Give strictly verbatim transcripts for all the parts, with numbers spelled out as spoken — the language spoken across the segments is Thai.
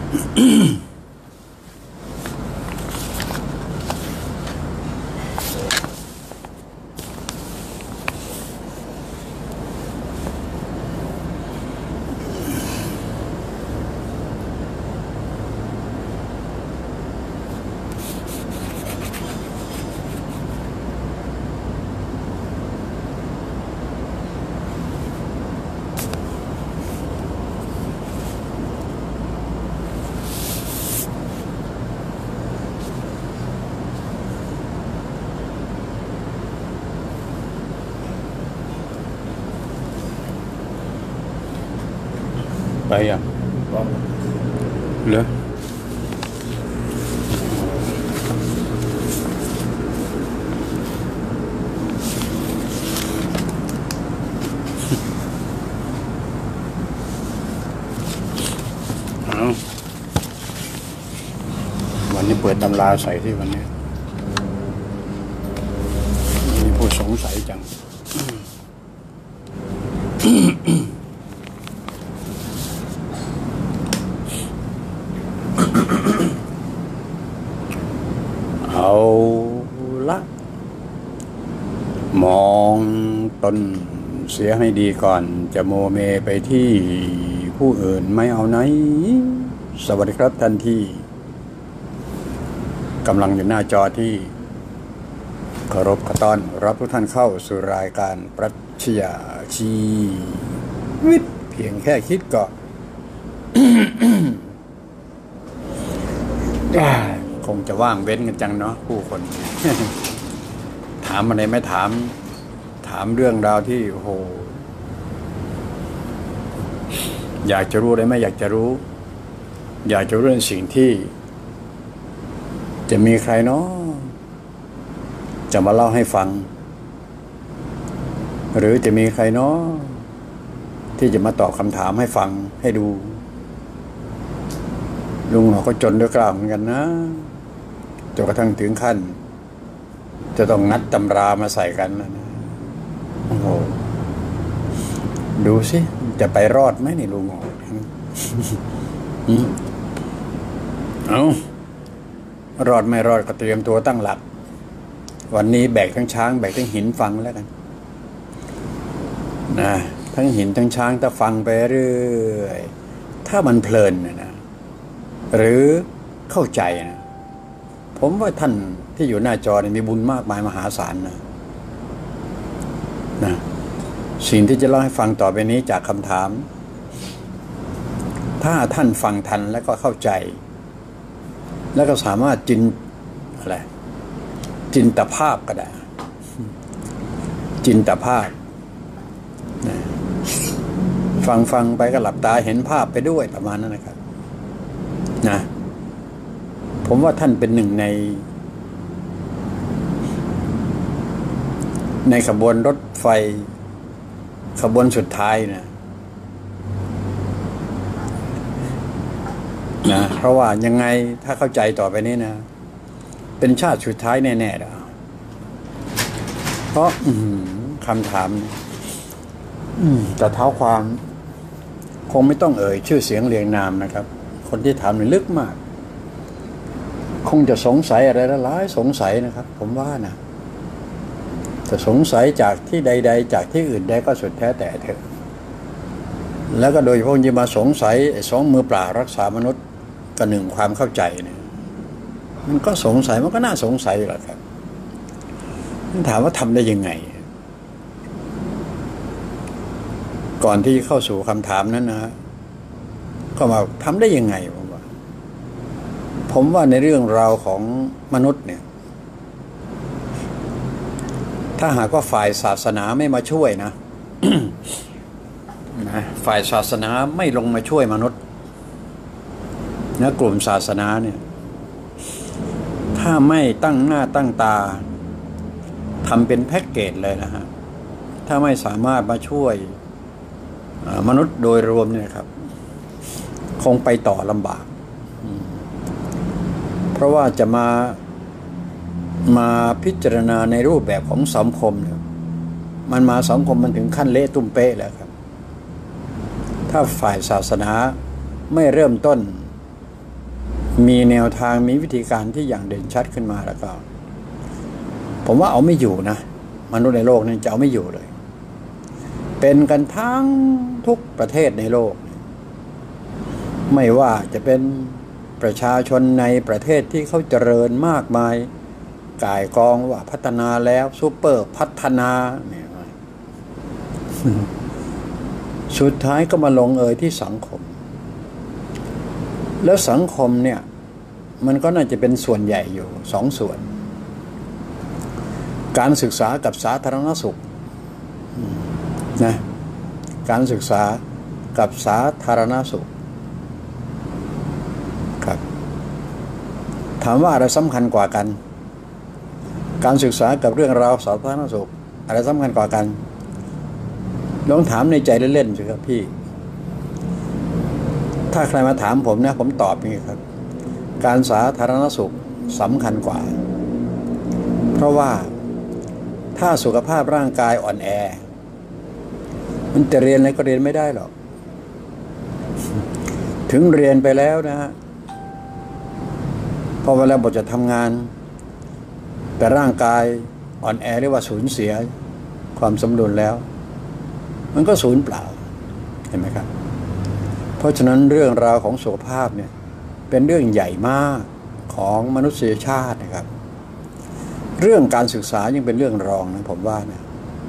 ไปอ่ะเหรอเอาวันนี้เปิดตำราใส่ที่วันนี้มีผู้สงสัยจังเอาละมองตนเสียให้ดีก่อนจะโมเมไปที่ผู้อื่นไม่เอาไหนสวัสดีครับท่านที่กำลังอยู่หน้าจอที่เคารพขอต้อนรับทุกท่านเข้าสู่รายการปรัชญาชีวิตเพียงแค่คิดก็ คงจะว่างเว้นกันจังเนาะผู้คน ถามอะไรไม่ถามถามเรื่องราวที่โอ้โหอยากจะรู้ได้ไหมอยากจะรู้อยากจะรู้เรื่องสิ่งที่จะมีใครเนาะจะมาเล่าให้ฟังหรือจะมีใครเนาะที่จะมาตอบคำถามให้ฟังให้ดูลุงเราก็จนด้วยกล้ามเหมือนกันนะจนกระทั่งถึงขั้นจะต้องนัดตำรามาใส่กันนะโอ้โหดูสิจะไปรอดไหมนี่ลุงเอารอดไม่รอดก็เตรียมตัวตั้งหลักวันนี้แบกทั้งช้างแบกทั้งหินฟังแล้วกันนะทั้งหินทั้งช้างถ้าฟังไปเรื่อยถ้ามันเพลินนะหรือเข้าใจนะผมว่าท่านที่อยู่หน้าจอเนี่ยมีบุญมากมายมหาศาลนะนะสิ่งที่จะเล่าให้ฟังต่อไปนี้จากคำถามถ้าท่านฟังทันแล้วก็เข้าใจแล้วก็สามารถจินอะไรจินตภาพก็ได้จินตภาพนะฟังฟังไปก็หลับตาเห็นภาพไปด้วยประมาณนั้นนะครับนะผมว่าท่านเป็นหนึ่งในในขบวนรถไฟขบวนสุดท้ายนะนะเพราะว่ายังไงถ้าเข้าใจต่อไปนี้นะเป็นชาติสุดท้ายแน่ๆนะเพราะคำถามแต่เท้าความคงไม่ต้องเอ่ยชื่อเสียงเรียงนามนะครับคนที่ถามมันลึกมากคงจะสงสัยอะไรหลายสงสัยนะครับผมว่านะแต่สงสัยจากที่ใดๆจากที่อื่นใดก็สุดแท้แต่เถอะแล้วก็โดยเฉพาะยิ่งมาสงสัยสองมือเปล่ารักษามนุษย์กับหนึ่งความเข้าใจเนี่ยมันก็สงสัยมันก็น่าสงสัยแหละครับถามว่าทำได้ยังไงก่อนที่เข้าสู่คำถามนั้นนะก็มาทำได้ยังไงผมว่าผมว่าในเรื่องราวของมนุษย์เนี่ยถ้าหากว่าฝ่ายศาสนาไม่มาช่วยนะ นะฝ่ายศาสนาไม่ลงมาช่วยมนุษย์นะกลุ่มศาสนาเนี่ยถ้าไม่ตั้งหน้าตั้งตาทำเป็นแพ็กเกจเลยนะฮะถ้าไม่สามารถมาช่วยมนุษย์โดยรวมเนี่ยครับคงไปต่อลำบากเพราะว่าจะมามาพิจารณาในรูปแบบของสังคมเนี่ยมันมาสังคมมันถึงขั้นเละตุ้มเป๊ะแล้วครับถ้าฝ่ายศาสนาไม่เริ่มต้นมีแนวทางมีวิธีการที่อย่างเด่นชัดขึ้นมาแล้วก็ผมว่าเอาไม่อยู่นะมนุษย์ในโลกนี้จะเอาไม่อยู่เลยเป็นกันทั้งทุกประเทศในโลกไม่ว่าจะเป็นประชาชนในประเทศที่เขาเจริญมากมายก่ายกองว่าพัฒนาแล้วซูเปอร์พัฒนาเนี่ยสุดท้ายก็มาลงเอยที่สังคมแล้วสังคมเนี่ยมันก็น่าจะเป็นส่วนใหญ่อยู่สองส่วนการศึกษากับสาธารณสุขนะการศึกษากับสาธารณสุขครับถามว่าอะไรสำคัญกว่ากันการศึกษากับเรื่องราวสาธารณสุขอะไรสำคัญกว่ากันลองถามในใจเล่นๆสิครับพี่ถ้าใครมาถามผมนะผมตอบอย่างนี้ครับการสาธารณสุขสำคัญกว่าเพราะว่าถ้าสุขภาพร่างกายอ่อนแอมันจะเรียนอะไรก็เรียนไม่ได้หรอกถึงเรียนไปแล้วนะฮะพอเวลาบทจะทำงานแต่ร่างกายอ่อนแอเรียกว่าสูญเสียความสมดุลแล้วมันก็สูญเปล่าเห็นไหมครับเพราะฉะนั้นเรื่องราวของสุขภาพเนี่ยเป็นเรื่องใหญ่มากของมนุษยชาตินะครับเรื่องการศึกษายังเป็นเรื่องรองนะผมว่านะ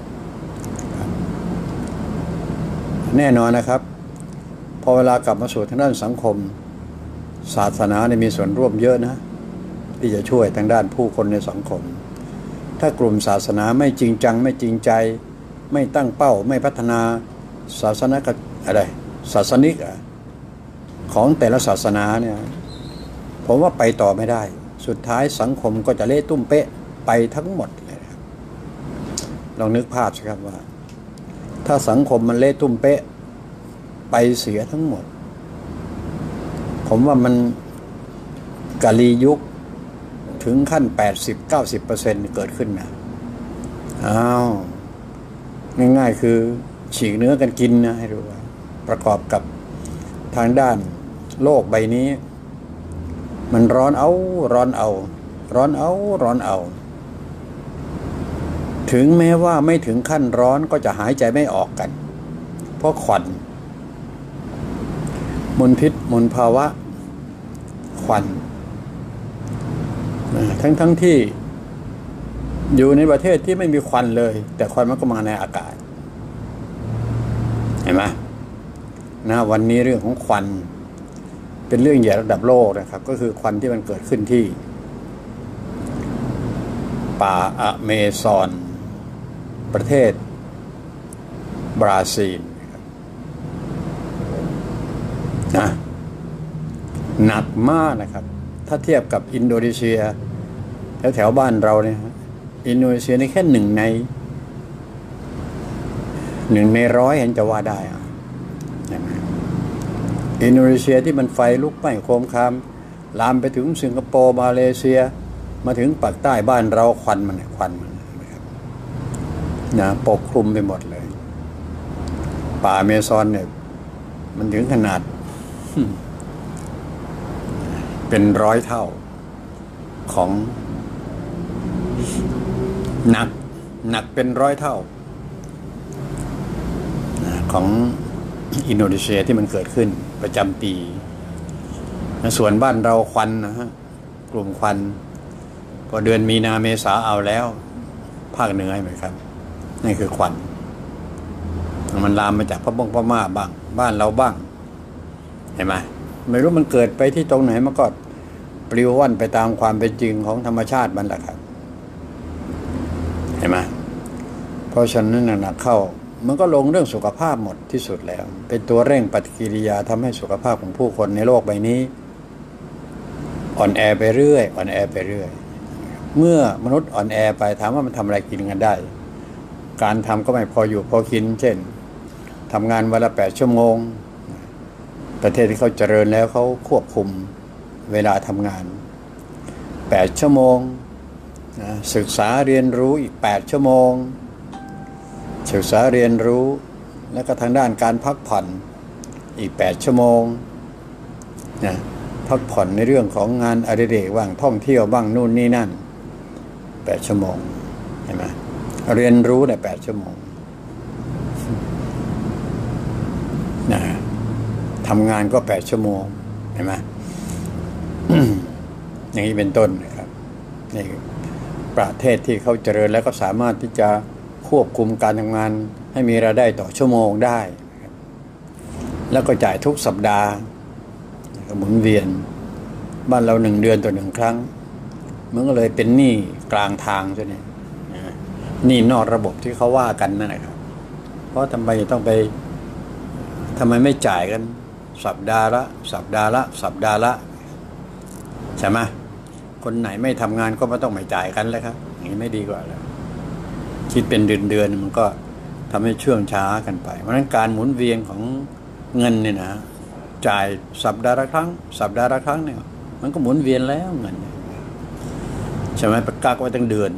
แน่นอนนะครับพอเวลากลับมาสู่ทางด้านสังคมศาสนาเนี่ยมีส่วนร่วมเยอะนะที่จะช่วยทางด้านผู้คนในสังคมถ้ากลุ่มศาสนาไม่จริงจังไม่จริงใจไม่ตั้งเป้าไม่พัฒนาศาสนาอะไรศาสนิกของแต่ละศาสนาเนี่ยผมว่าไปต่อไม่ได้สุดท้ายสังคมก็จะเละตุ้มเป๊ะไปทั้งหมดเลยครับลองนึกภาพสิครับว่าถ้าสังคมมันเละตุ้มเป๊ะไปเสียทั้งหมดผมว่ามันกาลียุคถึงขั้น แปดสิบถึงเก้าสิบเปอร์เซ็นต์ เกิดขึ้นนะอ้าวง่ายๆคือฉีกเนื้อกันกินนะให้รู้ว่าประกอบกับทางด้านโลกใบนี้มันร้อนเอาร้อนเอาร้อนเอาร้อนเอาถึงแม้ว่าไม่ถึงขั้นร้อนก็จะหายใจไม่ออกกันเพราะควันมลพิษมลภาวะควันทั้งทั้งที่อยู่ในประเทศที่ไม่มีควันเลยแต่ควันมันก็มาในอากาศเห็นไหมนะวันนี้เรื่องของควันเป็นเรื่องใหญ่ระดับโลกนะครับก็คือควันที่มันเกิดขึ้นที่ป่าอเมซอนประเทศบราซิลนะหนักมากนะครับถ้าเทียบกับอินโดนีเซียแถวแถวบ้านเราเนี่ยอินโดนีเซียนี่แค่หนึ่งในหนึ่งในร้อยเห็นจะว่าได้อะอินโดนีเซียที่มันไฟลุกไหม้โคมคามลามไปถึงสิงคโปร์มาเลเซียมาถึงปากใต้บ้านเราควันมันควันมันนะครับนะปกคลุมไปหมดเลยป่าอเมซอนเนี่ยมันถึงขนาดเป็นร้อยเท่าของหนักหนักเป็นร้อยเท่าของอินโดนีเซียที่มันเกิดขึ้นประจำปีส่วนบ้านเราควันนะฮะกลุ่มควันพอเดือนมีนาเมษาเอาแล้วภาคเหนือไหมครับนี่คือควันมันลามมาจากพม่งพม่าบ้างบ้านเราบ้างเห็นไหมไม่รู้มันเกิดไปที่ตรงไหนมันก็ปลิวว่อนไปตามความเป็นจริงของธรรมชาติมันแหละครับเห็นไหมเพราะฉะนั้นหนักเข้ามันก็ลงเรื่องสุขภาพหมดที่สุดแล้วเป็นตัวเร่งปฏิกิริยาทำให้สุขภาพของผู้คนในโลกใบนี้อ่อนแอไปเรื่อยอ่อนแอไปเรื่อยเมื่อมนุษย์อ่อนแอไปถามว่ามันทำอะไรกินกันได้การทำก็ไม่พออยู่พอกินเช่นทำงานวันละแปดชั่วโมงประเทศที่เขาเจริญแล้วเขาควบคุมเวลาทำงานแปดชั่วโมงศึกษาเรียนรู้อีกแปดชั่วโมงศึกษาเรียนรู้และก็ทางด้านการพักผ่อนอีกแปดชั่วโมงนะทพักผ่อนในเรื่องของงานอดิเรกบ้างท่องเที่ยวบ้างนู่นนี่นั่นแปดชั่วโมงเห็นไหมเรียนรู้ในแปดชั่วโมงนะทำงานก็แปดชั่วโมงเห็นไหม อย่างนี้เป็นต้นนะครับนี่ประเทศที่เขาเจริญแล้วก็สามารถที่จะควบคุมการทำงานให้มีรายได้ต่อชั่วโมงได้นะครับแล้วก็จ่ายทุกสัปดาห์หมุนเวียนบ้านเราหนึ่งเดือนต่อหนึ่งครั้งมันก็เลยเป็นหนี้กลางทางใช่ไหมหนี้นอกระบบที่เขาว่ากันนั่นแหละครับเพราะทำไมต้องไปทำไมไม่จ่ายกันสัปดาห์ละสัปดาห์ละสัปดาห์ละใช่ไหมคนไหนไม่ทำงานก็ไม่ต้องไม่จ่ายกันเลยครับอย่างนี้ไม่ดีกว่าแล้วคิดเป็นเดือนเดือนมันก็ทำให้เชื่องช้ากันไปเพราะฉะนั้นการหมุนเวียนของเงินเนี่ยนะจ่ายสัปดาห์ละครั้งสัปดาห์ละครั้งเนี่ยมันก็หมุนเวียนแล้วเงินใช่ไหมประกาศไว้ตั้งเดือน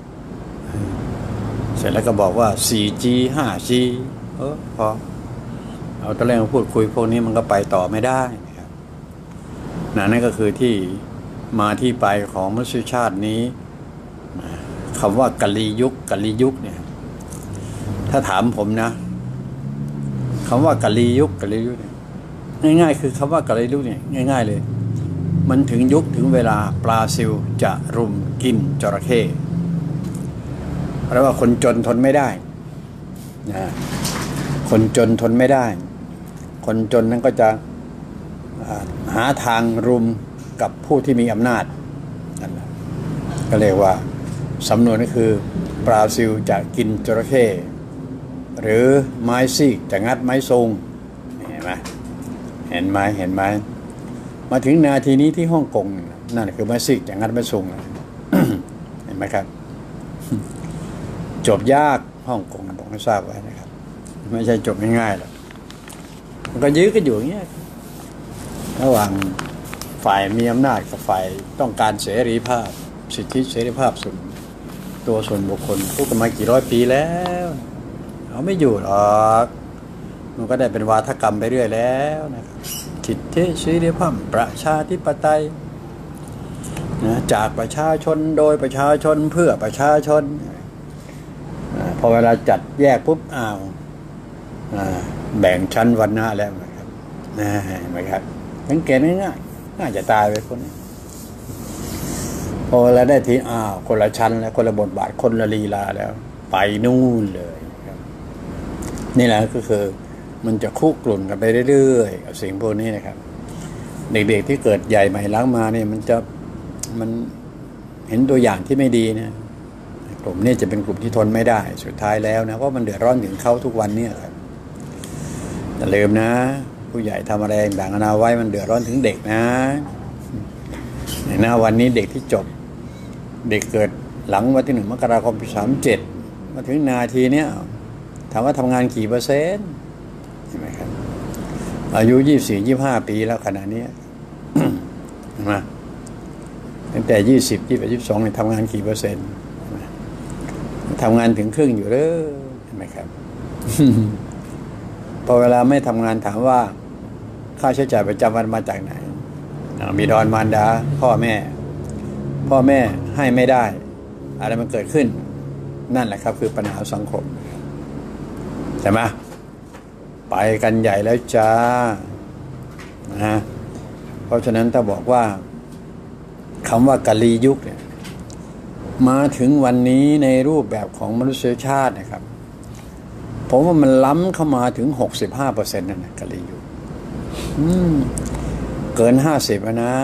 เสร็จแล้วก็บอกว่า โฟร์ จี ไฟว์ จี เออพอเอาตอนแรกมาพูดคุยพวกนี้มันก็ไปต่อไม่ได้นะครับนั่นก็คือที่มาที่ไปของมนุษยชาตินี้คำว่ากลียุคกลียุคเนี่ยถ้าถามผมนะคำว่ากลียุคกลียุคเนี่ยง่ายๆคือคำว่ากลียุคเนี่ยง่ายๆเลยมันถึงยุคถึงเวลาปลาซิวจะรุมกินจระเข้เพราะว่าคนจนทนไม่ได้นะคนจนทนไม่ได้คนจนนั้นก็จะหาทางรุมกับผู้ที่มีอำนาจนั่นแหละก็เรียกว่าสำนวนก็คือปลาซิวจะกินจระเข้หรือไม้ซีกจะงัดไม้ทรงเห็นไหมเห็นไหมเห็นไหมมาถึงนาทีนี้ที่ฮ่องกงนั่นคือไม้ซีกจะงัดไม้ทรง เห็นไหมครับ จบยากฮ่องกงผมไม่ทราบไว้นะครับไม่ใช่จบง่ายๆหรอกมันก็ยื้อกันอยู่อย่างเงี้ยระหว่างฝ่ายมีอำนาจกับฝ่ายต้องการเสรีภาพสิทธิเสรีภาพส่วนตัวส่วนบุคคลพูดกันมากี่ร้อยปีแล้วเอาไม่อยู่หรอกมันก็ได้เป็นวาทกรรมไปเรื่อยแล้วนะครับสิทธิเสรีภาพประชาธิปไตยนะจากประชาชนโดยประชาชนเพื่อประชาชนพอเวลาจัดแยกปุ๊บอ้าวแบ่งชั้นวรรณะแล้วนะครับนะเห็นไหมครับสังเกตง่ายๆน่าจะตายไปคนนี้พอเวลาได้ทีอ้าวคนละชั้นแล้วคนละบทบาทคนละลีลาแล้วไปนู่นเลยครับนี่แหละก็คือมันจะคุกกลุ่นกันไปเรื่อยๆกับสิ่งพวกนี้นะครับเด็กๆที่เกิดใหญ่ใหม่ล้างมาเนี่ยมันจะมันเห็นตัวอย่างที่ไม่ดีนะกลุ่มนี้จะเป็นกลุ่มที่ทนไม่ได้สุดท้ายแล้วนะเพราะมันเดือดร้อนถึงเขาทุกวันเนี่ยครับอย่าลืมนะผู้ใหญ่ทำอะไรต่างๆนานาไว้มันเดือดร้อนถึงเด็กนะในหน้าวันนี้เด็กที่จบเด็กเกิดหลังวันที่หนึ่งมกราคมปีสามเจ็ดมาถึงนาทีเนี้ยถามว่าทำงานกี่เปอร์เซ็นต์ใช่ไหมครับอายุยี่สิบสี่ยี่สิบห้าปีแล้วขณะนี้เห็นไหมตั้งแต่ยี่สิบยี่สิบเอ็ดยี่สิบสองเนี่ยทำงานกี่เปอร์เซ็นต์ทำงานถึงครึ่งอยู่เลยเห็นไหมครับ พอเวลาไม่ทำงานถามว่าค่าใช้จ่ายประจำวันมาจากไหนมีดอนมารดาพ่อแม่พ่อแม่ให้ไม่ได้อะไรมันเกิดขึ้นนั่นแหละครับคือปัญหาสังคมใช่ไหมไปกันใหญ่แล้วจ้านะเพราะฉะนั้นถ้าบอกว่าคำว่ากาลียุคเนี่ยมาถึงวันนี้ในรูปแบบของมนุษยชาตินะครับผมว่ามันล้ำเข้ามาถึง หกสิบห้าเปอร์เซ็นต์ นั่นนะกาลียุคเกินห้าสิบนะ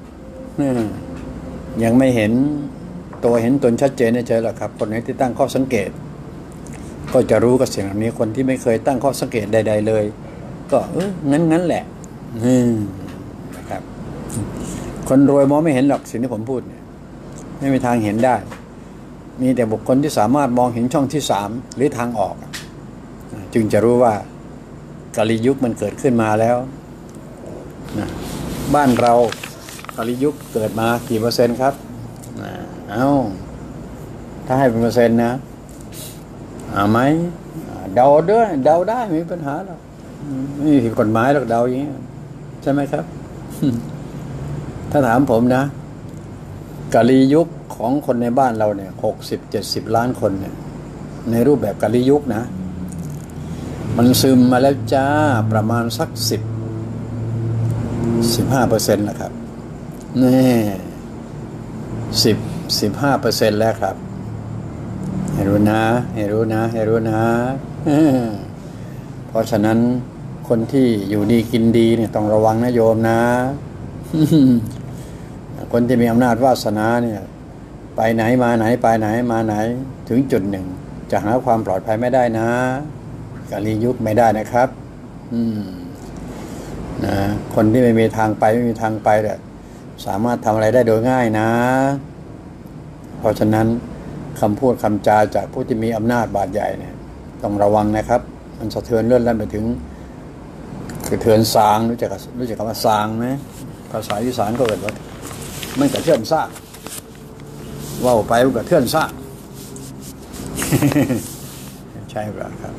ยังไม่เห็นตัวเห็นตนชัดเจนเฉยๆหรอกครับคนไหนที่ตั้งข้อสังเกตก็จะรู้กับสิ่งเหล่านี้คนที่ไม่เคยตั้งข้อสังเกตใดๆเลยก็เอองั้นงั้นแหละนะครับคนรวยมองไม่เห็นหรอกสิ่งที่ผมพูดเนี่ยไม่มีทางเห็นได้มีแต่บุคคลที่สามารถมองเห็นช่องที่สามหรือทางออกจึงจะรู้ว่ากาลียุคมันเกิดขึ้นมาแล้วนะบ้านเรากาลียุคเกิดมากี่เปอร์เซ็นต์ครับเอ้าถ้าให้เป็นเปอร์เซ็นต์นะเอาไหมเดาด้วยเดาได้ไม่มีปัญหาหรอกไม่มีผิดกฎหมายหรอกเดาอย่างนี้ใช่ไหมครับถ้าถามผมนะกาลียุคของคนในบ้านเราเนี่ยหกสิบเจ็ดสิบล้านคนเนี่ยในรูปแบบกาลียุคนะมันซึมมาแล้วจ้าประมาณสักสิบสิบห้าเปอร์เซ็นต์แล้วครับนี่สิบสิบห้าเปอร์เซ็นต์แล้วครับให้รู้นะให้รู้นะให้รู้นะเพราะฉะนั้นคนที่อยู่ดีกินดีเนี่ยต้องระวังนะโยมนะคนที่มีอำนาจวาสนาเนี่ยไปไหนมาไหนไปไหนมาไหนถึงจุดหนึ่งจะหาความปลอดภัยไม่ได้นะกาลียุคไม่ได้นะครับอืมนะคนที่ไม่มีทางไปไม่มีทางไปเนี่ยสามารถทำอะไรได้โดยง่ายนะเพราะฉะนั้นคำพูดคำจาจากผู้ที่มีอำนาจบาดใหญ่เนี่ยต้องระวังนะครับมันสะเทือนเลื่อนลั่นไปถึงสะเทือนซางรู้จักรู้จักคำว่าซางไหมภาษาอีสานก็เกิดว่ามันกระเทือนซากว่าไปมันกระเทือนซากใช่ป่ะครับ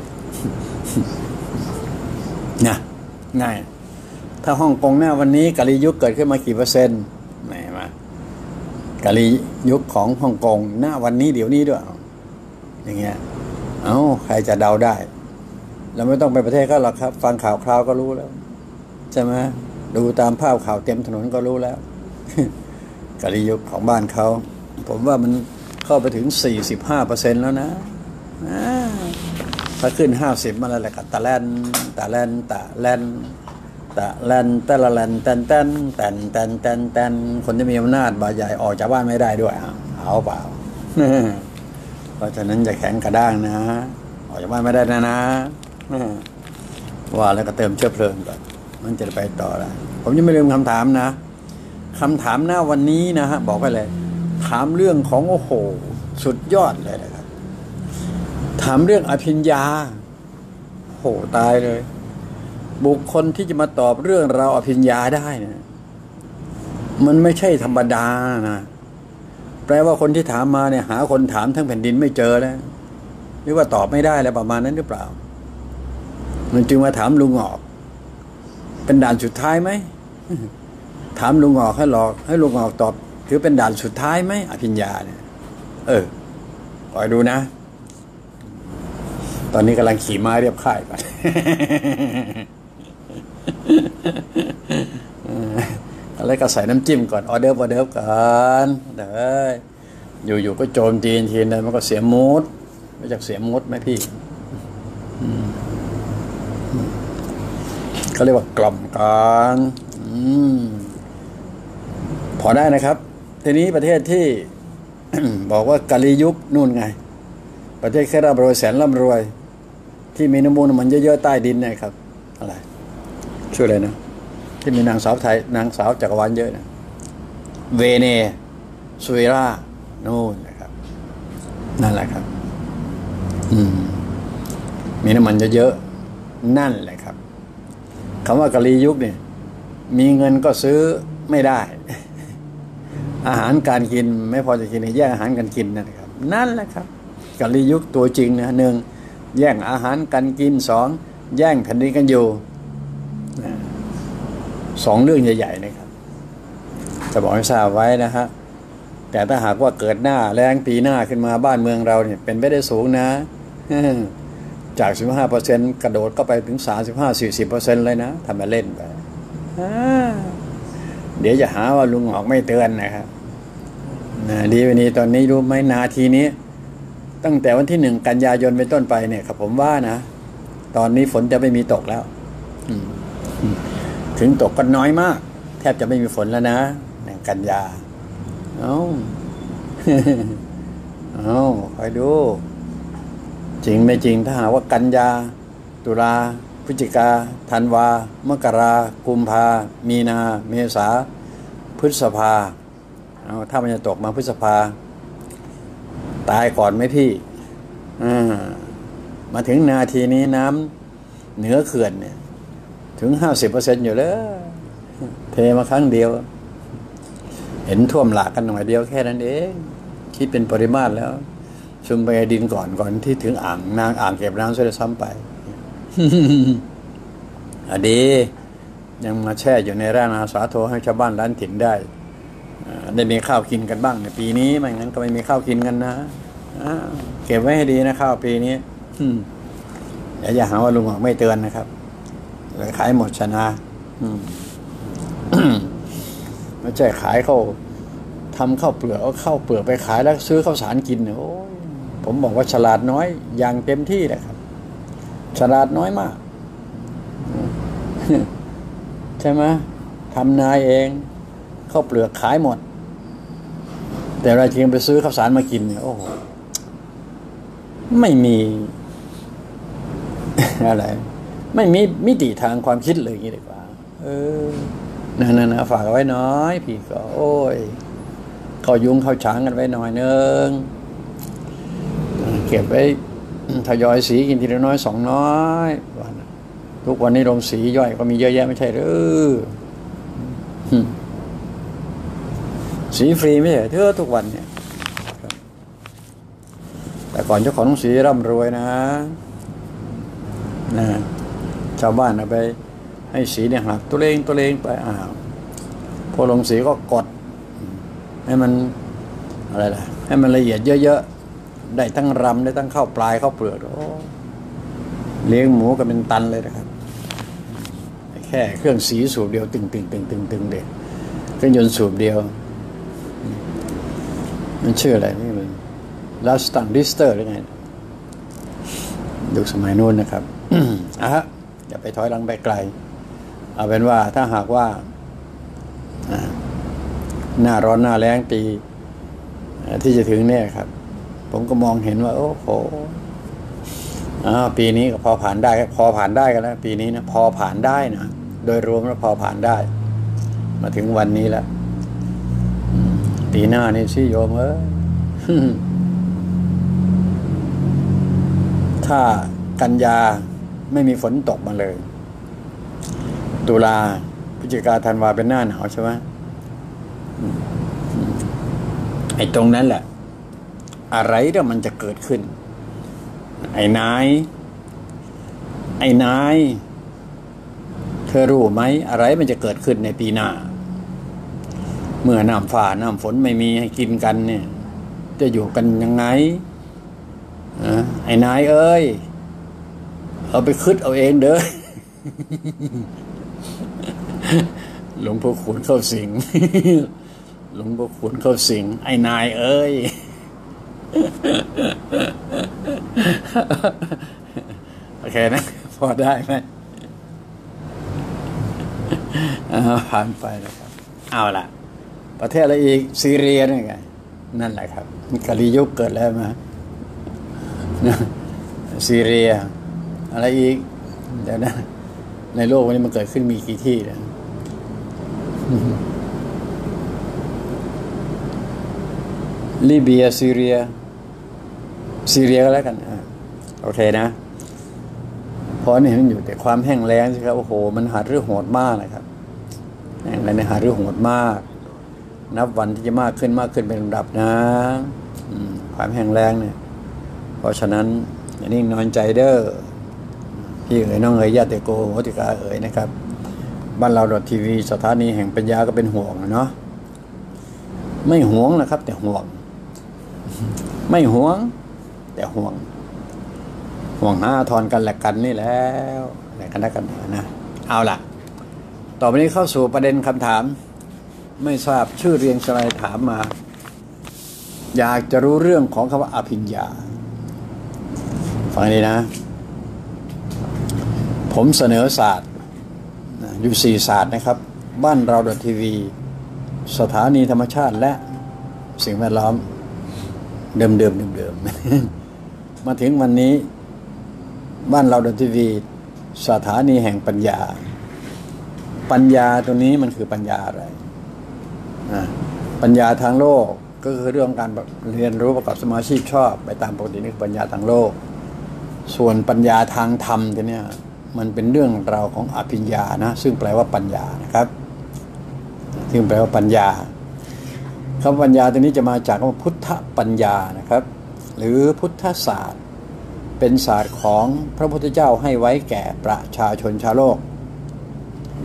นะง่ายถ้าฮ่องกงหน้าวันนี้กาลียุคเกิดขึ้นมากี่เปอร์เซ็นต์ไหนมากาลียุคของฮ่องกงหน้าวันนี้เดี๋ยวนี้ด้วยอย่างเงี้ยเอ้าใครจะเดาได้เราไม่ต้องไปประเทศก็หรอกครับฟังข่าวคราวก็รู้แล้วใช่ไหมดูตามภาพข่าวเต็มถนนก็รู้แล้วกาลียุคของบ้านเขาผมว่ามันเข้าไปถึง สี่สิบห้าเปอร์เซ็นต์ แล้วนะถ้าขึ้นห้าสิบมาแล้วแหละกับตะแลนตะแลนตะแลนตะแลนตะละแลนแตนแตนแตนแตนแตนแตนคนที่มีอำนาจบาดใหญ่ออกจากบ้านไม่ได้ด้วยเอาเปล่าเพราะฉะนั้นจะแข็งกระด้างนะออกจากบ้านไม่ได้นะนะว่าแล้วก็เติมเชื้อเพลิงก่อนมันจะไปต่อได้ผมยังไม่ลืมคำถามนะคำถามหน้าวันนี้นะฮะบอกไปเลยถามเรื่องของโอ้โหสุดยอดเลยนะครับถามเรื่องอภิญญาโหตายเลยบุคคลที่จะมาตอบเรื่องราวอภิญญาได้นะมันไม่ใช่ธรรมดานะแปลว่าคนที่ถามมาเนี่ยหาคนถามทั้งแผ่นดินไม่เจอแล้วหรือว่าตอบไม่ได้แล้วประมาณนั้นหรือเปล่ามันจึงมาถามลุงออกเป็นด่านสุดท้ายไหมถามลุงออกให้หลอกให้ลุงออกตอบถือเป็นด่านสุดท้ายไหมอภิญญาเนี่ยเออคอยดูนะตอนนี้กำลังขี่ม้าเรียบค่ายก่อนอะไรก็ใส่น้ำจิ้มก่อนออเดอร์ออเดอร์ก่อนเด้ออยู่ๆก็โจมตีนทีนึงมันก็เสียมูดไม่จากเสียมูดไหมพี่เขาเรียกว่ากล่อมกันพอได้นะครับทีนี้ประเทศที่ บอกว่ากาลียุคนู่นไงประเทศแค่ร่ำรวยแสนร่ำรวยที่มีน้ำมูลมันเยอะๆใต้ดินนะครับอะไรช่วยเลยนะที่มีนางสาวไทยนางสาวจักรวาลเยอะนะเวเนซุเอลานู่นนะครับนั่นแหละครับอืมมีน้ำมันเยอะๆนั่นแหละครับคำว่ากาลียุคเนี่ยมีเงินก็ซื้อไม่ได้อาหารการกินไม่พอจะกินแย่งอาหารกันกินนะครับนั่นแหละครับกาลียุคตัวจริงนะหนึ่งแย่งอาหารกันกินสองแย่งแผ่นดินกันอยู่สองเรื่องใหญ่ๆนะครับจะบอกให้ทราบไว้นะฮะแต่ถ้าหากว่าเกิดหน้าแรงปีหน้าขึ้นมาบ้านเมืองเราเนี่ยเป็นไปได้สูงนะจากสิบห้าเปอร์เซ็นต์กระโดดก็ไปถึงสามสิบห้าสี่สิบเปอร์เซ็นต์เลยนะทำมาเล่นไปเดี๋ยวจะหาว่าลุงออกไม่เตือนนะครับดีวันนี้ตอนนี้รู้ไหมนาทีนี้ตั้งแต่วันที่หนึ่งกันยายนเป็นต้นไปเนี่ยครับผมว่านะตอนนี้ฝนจะไม่มีตกแล้วถึงตกก็น้อยมากแทบจะไม่มีฝนแล้วนะกันยาเอ้าเอ้าคอยดูจริงไม่จริงถ้าหากว่ากันยาตุลาพฤศจิกาธันวามกรากุมภามีนาเมษาพฤษภาเอาถ้ามันจะตกมาพฤษภาตายก่อนไหมพี่มาถึงนาทีนี้น้ำเหนือเขื่อนเนี่ยถึงห้าสิบเปอร์เซ็นต์อยู่แล้วเทมาครั้งเดียวเห็นท่วมหลากกันหน่อยเดียวแค่นั้นเองคิดเป็นปริมาตรแล้วชุมไปดินก่อนก่อนที่ถึงอ่างนางอ่างเก็บน้ำช่วยซ้ำไป อดียังมาแช่อยู่ในร่างอาสาโทให้ชาวบ้านร้านถิ่นได้ได้มีข้าวกินกันบ้างในปีนี้ไม่งั้นก็ไม่มีข้าวกินกันนะเก็บไว้ให้ดีนะข้าวปีนี้อย่าอย่าหาว่าลุงหอกไม่เตือนนะครับเลยขายหมดชนะไม่ใช่ขายเข้าทำข้าวเปลือกเอาข้าวเปลือกไปขายแล้วซื้อข้าวสารกินโอ้ยผมบอกว่าฉลาดน้อยอย่างเต็มที่เลยครับฉลาดน้อยมากใช่ไหมทำนายเองข้าวเปลือกขายหมดแต่เราจริงไปซื้อข้าวสารมากินเนี่ยโอ้โหไม่มีอะไรไม่มีมิติทางความคิดเลยอย่างนี้ดีกว่าเออนั่นนะฝากไว้น้อยพี่ก็โอ้ยเข้ายุงเข้าฉางกันไว้หน่อยนึงเก็บไว้ทยอยสีกินทีละน้อยสองน้อยทุกวันนี้โรงสีย่อยก็มีเยอะแยะไม่ใช่หรือสีฟรีไม่ใช่เท่าทุกวันเนี่ยแต่ก่อนเจ้าของโรงสีร่ำรวยนะนะชาวบ้านเอาไปให้สีเนี่ยหักตัวเลงตัวเลงไปอ้าวพอลงสีก็กดให้มันอะไรล่ะให้มันละเอียดเยอะๆได้ทั้งรำได้ทั้งข้าวปลายข้าวเปลือกโอ้เลี้ยงหมูกันเป็นตันเลยนะครับแค่เครื่องสีสูบเดียวตึงตึงตึงตึงตึงเด็กเครื่องยนต์สูบเดียวมันชื่ออะไรนี่มันลาสตังดิสเตอร์หรือไงยุคสมัยนู้นนะครับอ่ะอย่าไปถอยหลังไปไกลเอาเป็นว่าถ้าหากว่าหน้าร้อนหน้าแล้งปีที่จะถึงเนี่ยครับผมก็มองเห็นว่าโอ้โหอ่าปีนี้ก็พอผ่านได้พอผ่านได้กันแล้วปีนี้นะพอผ่านได้นะโดยรวมแล้วพอผ่านได้มาถึงวันนี้แล้วปีหน้านี่สิโยมเอ้ยถ้ากันยาไม่มีฝนตกมาเลยตุลาพฤศจิกาธันวาเป็นหน้าหนาวใช่ไหมไอ้ตรงนั้นแหละอะไรเดี๋ยวมันจะเกิดขึ้นไอ้นายไอ้นายเธอรู้ไหมอะไรมันจะเกิดขึ้นในปีหน้าเมื่อน้ำฝ่าน้ำฝนไม่มีให้กินกันเนี่ยจะอยู่กันยังไงไอ้นายเอ้ยเอาไปคิดเอาเองเด้อหลวงพ่อขุนเข้าสิงหลวงพ่อขุนเข้าสิงไอ้นายเอ้ยโอเคนะพอได้ไหมผ่านไปนะครับเอาล่ะประเทศอะไรอีกซีเรียนี่ไงนั่นแหละครับกาลียุคเกิดแล้วมาซีเรียอะไรอีกเดี๋ยวนะในโลกวันนี้มันเกิดขึ้นมีกี่ที่นะลิเบียซีเรียซีเรียก็แล้วกันอ่าโอเคนะเพราะนี่มันอยู่แต่ความแห้งแล้งใช่ครับโอ้โหมันหาเรื่องโหดมากนะครับอะไรเนี่ยหาเรื่องโหดมากนับวันที่จะมากขึ้นมากขึ้นเป็นลำดับนะความแห้งแล้งเนี่ยเพราะฉะนั้นอย่านิ่งนอนใจเด้อพี่เอ๋ยน้องเอ๋ยญาติโกโหติกาเอ๋ยนะครับบ้านเราดอททีวีสถานีแห่งปัญญาก็เป็นห่วงเนาะไม่ห่วงนะครับแต่ห่วงไม่ห่วงแต่ห่วงห่วงหาทอนกันแหลกกันนี่แล้วแหลกกันแล้วกันนะเอาล่ะต่อไปนี้เข้าสู่ประเด็นคำถามไม่ทราบชื่อเรียงอะไรถามมาอยากจะรู้เรื่องของคำว่าอภิญญาฟังดีนะผมเสนอศาสตร์อยู่สี่ศาสตร์นะครับบ้านเราดอททีวีสถานีธรรมชาติและสิ่งแวดล้อมเดิมเดิมเดิมเดิมมาถึงวันนี้บ้านเราดอททีวีสถานีแห่งปัญญาปัญญาตัวนี้มันคือปัญญาอะไรปัญญาทางโลกก็คือเรื่องการเรียนรู้ประกอบสมาชีพชอบไปตามปกตินี่คือปัญญาทางโลกส่วนปัญญาทางธรรมตัวเนี้ยมันเป็นเรื่องราวของอภิญญานะซึ่งแปลว่าปัญญานะครับซึ่งแปลว่าปัญญาคำปัญญาตัวนี้จะมาจากคำว่าพุทธปัญญานะครับหรือพุทธศาสตร์เป็นศาสตร์ของพระพุทธเจ้าให้ไว้แก่ประชาชนชาวโลก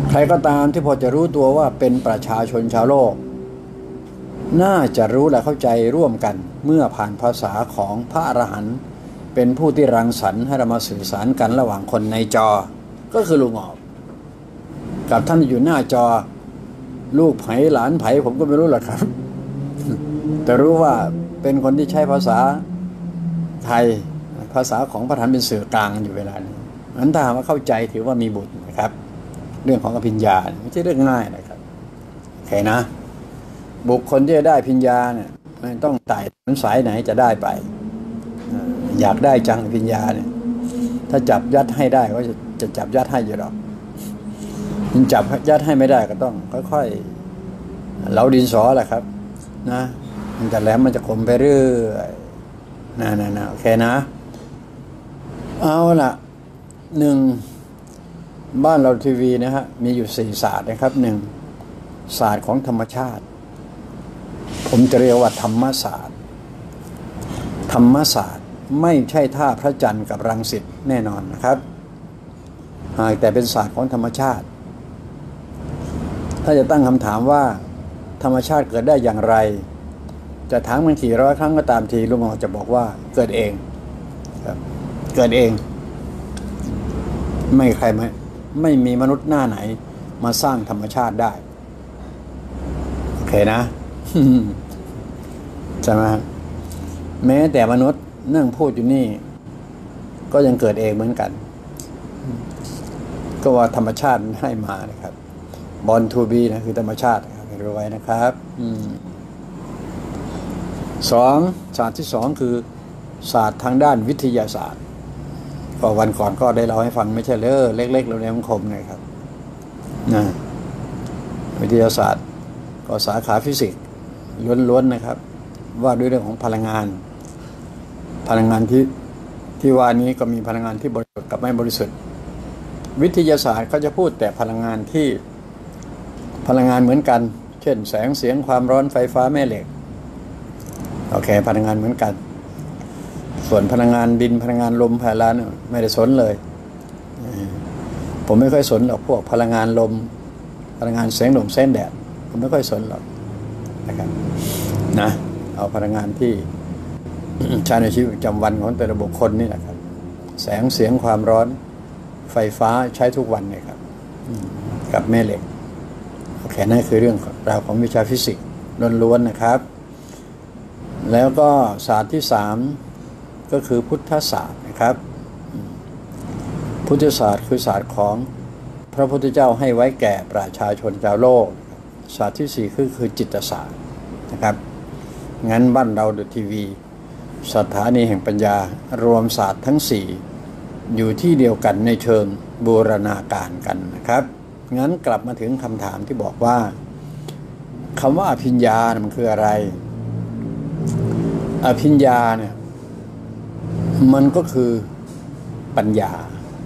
ใครก็ตามที่พอจะรู้ตัวว่าเป็นประชาชนชาวโลกน่าจะรู้และเข้าใจร่วมกันเมื่อผ่านภาษาของพระอรหันต์เป็นผู้ที่รังสรรค์ให้เรามาสื่อสารกันระหว่างคนในจอก็คือลุงออกกับท่านอยู่หน้าจอลูกไผ่หลานไผ่ผมก็ไม่รู้หรอกครับแต่รู้ว่าเป็นคนที่ใช้ภาษาไทยภาษาของพระธรรมเป็นสื่อกลางอยู่เวลานี้นั้นถ้าหากว่าเข้าใจถือว่ามีบุญนะครับเรื่องของอภิญญาไม่ใช่เรื่องง่ายนะครับโอเคนะบุคคลที่จะได้อภิญญาเนี่ยไม่ต้องไต่สายไหนจะได้ไปอยากได้จังอภิญญาเนี่ยถ้าจับยัดให้ได้ก็จะจะจับยัดให้อยู่หรอกมันจับยัดให้ไม่ได้ก็ต้องค่อยๆเหลาดินสอแหละครับนะมันจะแหลมมันจะคมไปเรื่อยนะนะนะโอเคนะเอาล่ะหนึ่งบ้านเราทีวีนะฮะมีอยู่สี่ศาสตร์นะครับหนึ่งศาสตร์ของธรรมชาติผมจะเรียกว่าธรรมศาสตร์ธรรมศาสตร์ไม่ใช่ท่าพระจันทร์กับรังสิตแน่นอนนะครับหากแต่เป็นศาสตร์ของธรรมชาติถ้าจะตั้งคำถามว่าธรรมชาติเกิดได้อย่างไรจะถามมันกี่ร้อยครั้งก็ตามทีลุงหมอจะบอกว่าเกิดเองครับเกิดเองไม่ใครไม่ไม่มีมนุษย์หน้าไหนมาสร้างธรรมชาติได้โอเคนะ ใช่ไหมแม้แต่มนุษย์นั่งพูดอยู่นี่ก็ยังเกิดเองเหมือนกันก็ว่าธรรมชาติให้มานะครับบอลทูบีนะคือธรรมชาติครับให้รู้ไว้นะครับสองศาสตร์ที่สองคือศาสตร์ทางด้านวิทยาศาสตร์ก็วันก่อนก็ได้เล่าให้ฟังไม่ใช่เลยเล็กๆเราในสังคมนะครับนะวิทยาศาสตร์ก็สาขาฟิสิกส์ล้วนๆนะครับว่าด้วยเรื่องของพลังงานพลังงานที่ที่ว่านี้ก็มีพลังงานที่บริสุทธิ์กับไม่บริสุทธิ์วิทยาศาสตร์เขาจะพูดแต่พลังงานที่พลังงานเหมือนกันเช่นแสงเสียงความร้อนไฟฟ้าแม่เหล็กโอเคพลังงานเหมือนกันส่วนพลังงานดินพลังงานลมพลังงานไม่ได้สนเลยผมไม่ค่อยสนหรอกพวกพลังงานลมพลังงานแสงลมแสงแดดผมไม่ค่อยสนหรอกนะครับนะเอาพลังงานที่ใช้ในชีวิตประจำวันของแต่ละบุคคลนี่แหละครับแสงเสียงความร้อนไฟฟ้าใช้ทุกวันเนี่ยครับกับแม่เหล็กโอเคนั่นคือเรื่องราวของวิชาฟิสิกส์ล้วนๆนะครับแล้วก็ศาสตร์ที่สามก็คือพุทธศาสตร์นะครับพุทธศาสตร์คือศาสตร์ของพระพุทธเจ้าให้ไว้แก่ประชาชนชาวโลกศาสตร์ที่สี่คือคือจิตศาสตร์นะครับงั้นบ้านเราดูทีวีสถานีแห่งปัญญารวมศาสตร์ทั้งสี่อยู่ที่เดียวกันในเชิงบูรณาการกันนะครับงั้นกลับมาถึงคำถามที่บอกว่าคำว่าอภิญญามันคืออะไรอภิญญาเนี่ยมันก็คือปัญญา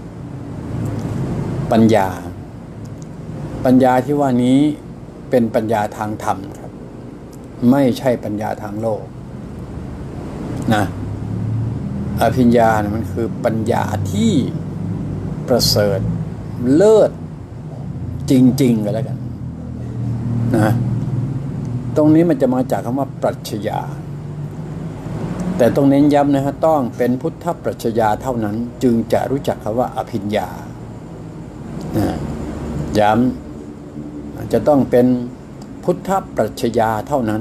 ปัญญาปัญญาที่ว่านี้เป็นปัญญาทางธรรมครับไม่ใช่ปัญญาทางโลกนะอภิญญาเนี่ยมันคือปัญญาที่ประเสริฐเลิศจริงๆกันแล้วกันนะตรงนี้มันจะมาจากคำว่าปรัชญาแต่ต้องเน้นย้ำนะฮะต้องเป็นพุทธปรัชญาเท่านั้นจึงจะรู้จักคำว่าอภิญญานะย้ำจะต้องเป็นพุทธปรัชญาเท่านั้น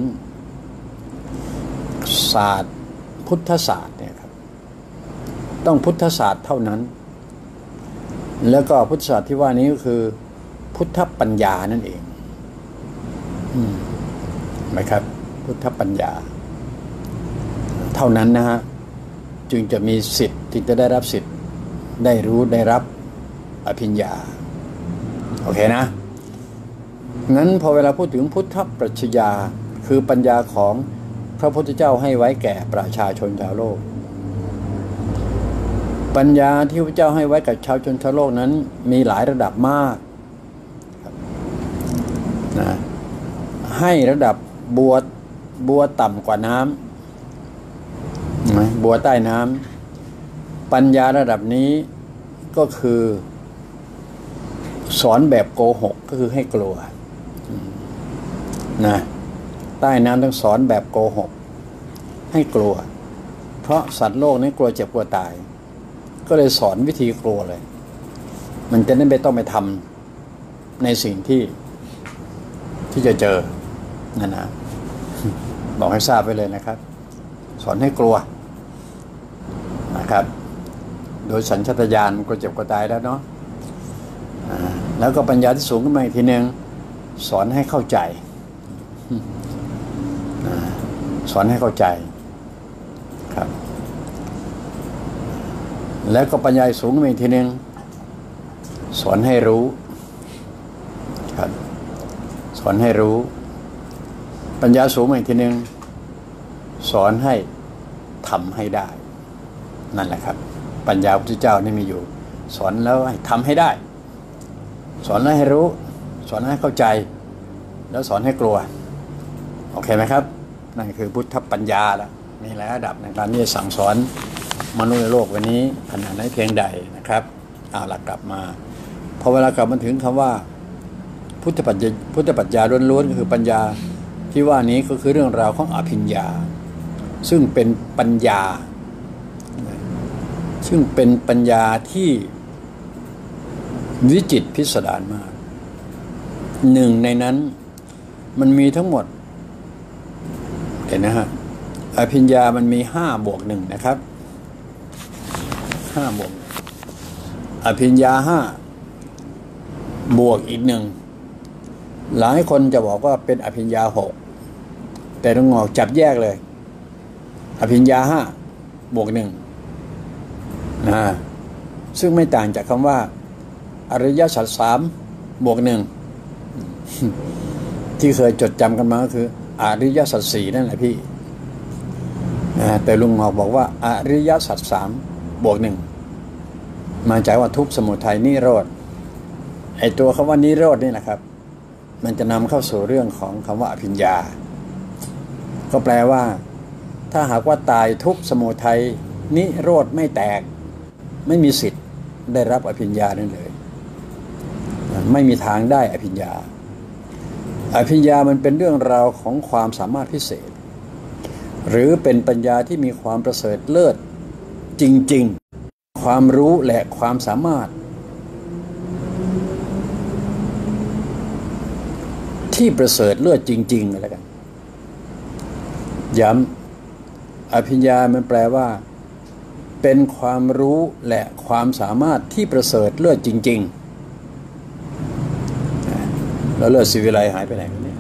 ศาสตร์พุทธศาสตร์เนี่ยครับต้องพุทธศาสตร์เท่านั้นแล้วก็พุทธศาสตร์ที่ว่านี้ก็คือพุทธปัญญานั่นเองอืมไหมครับพุทธปัญญาเท่านั้นนะฮะจึงจะมีสิทธิ์ที่จะได้รับสิทธิ์ได้รู้ได้รับอภิญญาโอเคนะงั้นพอเวลาพูดถึงพุทธปรัชญาคือปัญญาของพระพุทธเจ้าให้ไว้แก่ประชาชนชาวโลกปัญญาที่พระเจ้าให้ไว้กับชาวชนชาวโลกนั้นมีหลายระดับมากนะให้ระดับบัวบัวต่ำกว่าน้ำนะบัวใต้น้ำปัญญาระดับนี้ก็คือสอนแบบโกหกก็คือให้กลัวนะใต้น้ำต้องสอนแบบโกหกให้กลัวเพราะสัตว์โลกนี้กลัวเจ็บกลัวตายก็เลยสอนวิธีกลัวเลยมันจะได้ไม่ต้องไปทำในสิ่งที่ที่จะเจอนั่นนะบอกให้ทราบไปเลยนะครับสอนให้กลัวนะครับโดยสัญชาตญาณกลัวเจ็บกลัวตายแล้วเนาะแล้วก็ปัญญาที่สูงขึ้นมาอีกทีนึงสอนให้เข้าใจสอนให้เข้าใจครับแล้วก็ปัญญาสูงขึ้นมาอีกทีนึงสอนให้รู้ครับสอนให้รู้ปัญญาสูงมาอีกทีนึงสอนให้ทำให้ได้นั่นแหละครับปัญญาพระพุทธเจ้านี่มีอยู่สอนแล้วให้ทำให้ได้สอนให้รู้สอนให้เข้าใจแล้วสอนให้กลัวโอเคไหมครับนั่นคือพุทธปัญญาแล้วมีหลายระดับในการที่จะสั่งสอนมนุษย์ในโลกวันนี้ขนาดไหนเพียงใดนะครับเอาหลักกลับมาพอเวลากลับมาถึงคำว่าพุทธปัญญาพุทธปัญญาล้วนๆก็คือปัญญาที่ว่านี้ก็คือเรื่องราวของอภิญญาซึ่งเป็นปัญญาซึ่งเป็นปัญญาที่วิจิตรพิสดารมากหนึ่งในนั้นมันมีทั้งหมดเห็นนะฮะอภิญญามันมีห้าบวกหนึ่งนะครับห้าบวกอภิญญาห้าบวกอีกหนึ่งหลายคนจะบอกว่าเป็นอภิญญาหกแต่ต้องงอกจับแยกเลยอภิญญาห้าบวกหนึ่งนะซึ่งไม่ต่างจากคำว่าอริยสัจสามบวกหนึ่งที่เคยจดจำกันมาก็คืออริยสัจสี่นั่นแหละพี่นะแต่ลุงหมอกบอกว่าอริยสัจสามบวกหนึ่งมาจากว่าทุกข์สมุทัยนิโรธไอตัวคำว่านิโรธนี่แหละครับมันจะนำเข้าสู่เรื่องของคำว่าอภิญญาก็แปลว่าถ้าหากว่าตายทุกข์สมุทัยนิโรธไม่แตกไม่มีสิทธิ์ได้รับอภิญญานั่นเลยไม่มีทางได้อภิญญาอภิญญามันเป็นเรื่องราวของความสามารถพิเศษหรือเป็นปัญญาที่มีความประเสริฐเลิศจริงๆความรู้และความสามารถที่ประเสริฐเลิศจริงๆแล้วกันย้ำอภิญญามันแปลว่าเป็นความรู้และความสามารถที่ประเสริฐเลิศจริงๆแล้วเลิศศิวิไลหายไปไหนเนี่ย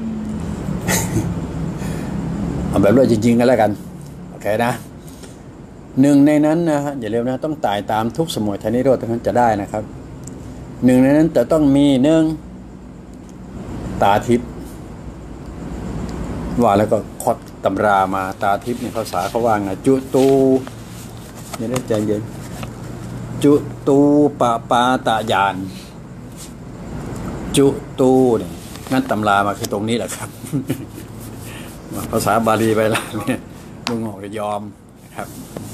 เอาแบบเลิศจริงๆกันแล้วกันโอเคนะหนึ่งในนั้นนะฮะอย่าลืมนะต้องตายตามทุกสมุทัยนิโรธทั้งนั้นจะได้นะครับหนึ่งในนั้นแต่ต้องมีหนึ่งตาทิพย์ว่าแล้วก็ควักตำรามาตาทิพย์ในภาษาเขาว่าไงจุตูอย่าได้ใจเย็นจุตูปปาตญาณจุตูเนี่ยงั้นตำรามาคือตรงนี้แหละครับ ภาษาบาลีไปแล้วเนี่ยลุงหอกจะยอมนะครับ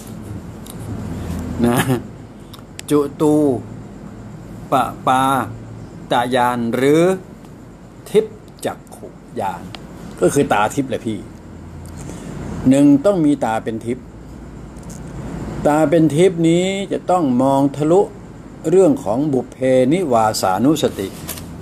นะจุตูปปาตญาณหรือทิพจักขุญาณก็คือตาทิพย์แหละพี่หนึ่งต้องมีตาเป็นทิพย์ตาเป็นทิพย์นี้จะต้องมองทะลุเรื่องของบุพเพนิวาสานุสติ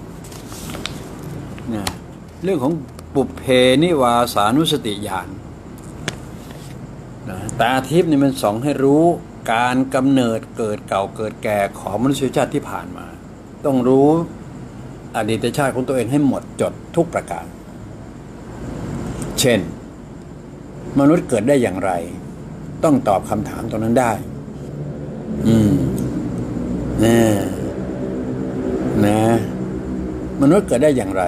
นะเรื่องของบุพเพนิวาสานุสติญาณนะตาทิพย์นี่มันส่องให้รู้การกำเนิดเกิดเก่าเกิดแก่ของมนุษยชาติที่ผ่านมาต้องรู้อดีตชาติของตัวเองให้หมดจดทุกประการเช่นมนุษย์เกิดได้อย่างไรต้องตอบคำถามตรงนั้นได้อืมนะนะมนุษย์เกิดได้อย่างไร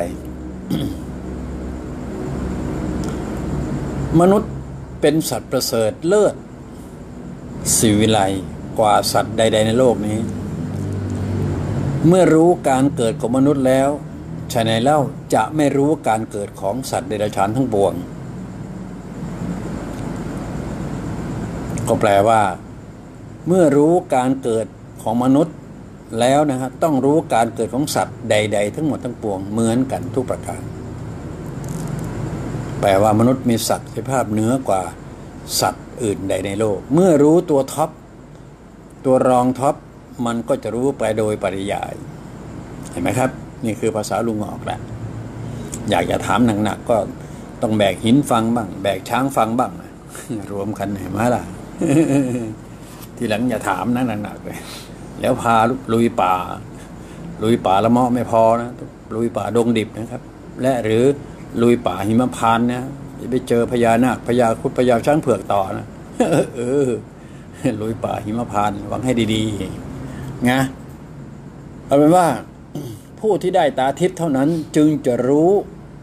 มนุษย์เป็นสัตว์ประเสริฐเลิศศิวิไลกว่าสัตว์ใดๆในโลกนี้เมื่อรู้การเกิดของมนุษย์แล้วฉะนั้นเล่าจะไม่รู้การเกิดของสัตว์เดรัจฉานทั้งปวงก็แปลว่าเมื่อรู้การเกิดของมนุษย์แล้วนะฮะต้องรู้การเกิดของสัตว์ใดๆทั้งหมดทั้งปวงเหมือนกันทุกประการแปลว่ามนุษย์มีศักยภาพเหนือกว่าสัตว์อื่นใดในโลกเมื่อรู้ตัวท็อปตัวรองท็อปมันก็จะรู้ไปโดยปริยายเห็นไหมครับนี่คือภาษาลุงออกแหละอยากจะถามหนักๆก็ต้องแบกหินฟังบ้างแบกช้างฟังบ้างรวมกันเห็นไหมล่ะ ทีหลังอย่าถามนะหนักๆเลยแล้วพาลุยป่าลุยป่าละเมาะไม่พอนะลุยป่าดงดิบนะครับและหรือลุยป่าหิมพานต์นะจะไปเจอพญานาคพญาครุฑพญาช้างเผือกต่อนะ เออลุยป่าหิมพานต์หวังให้ดีๆนะเอาเป็นว่าผู้ที่ได้ตาทิพย์เท่านั้นจึงจะรู้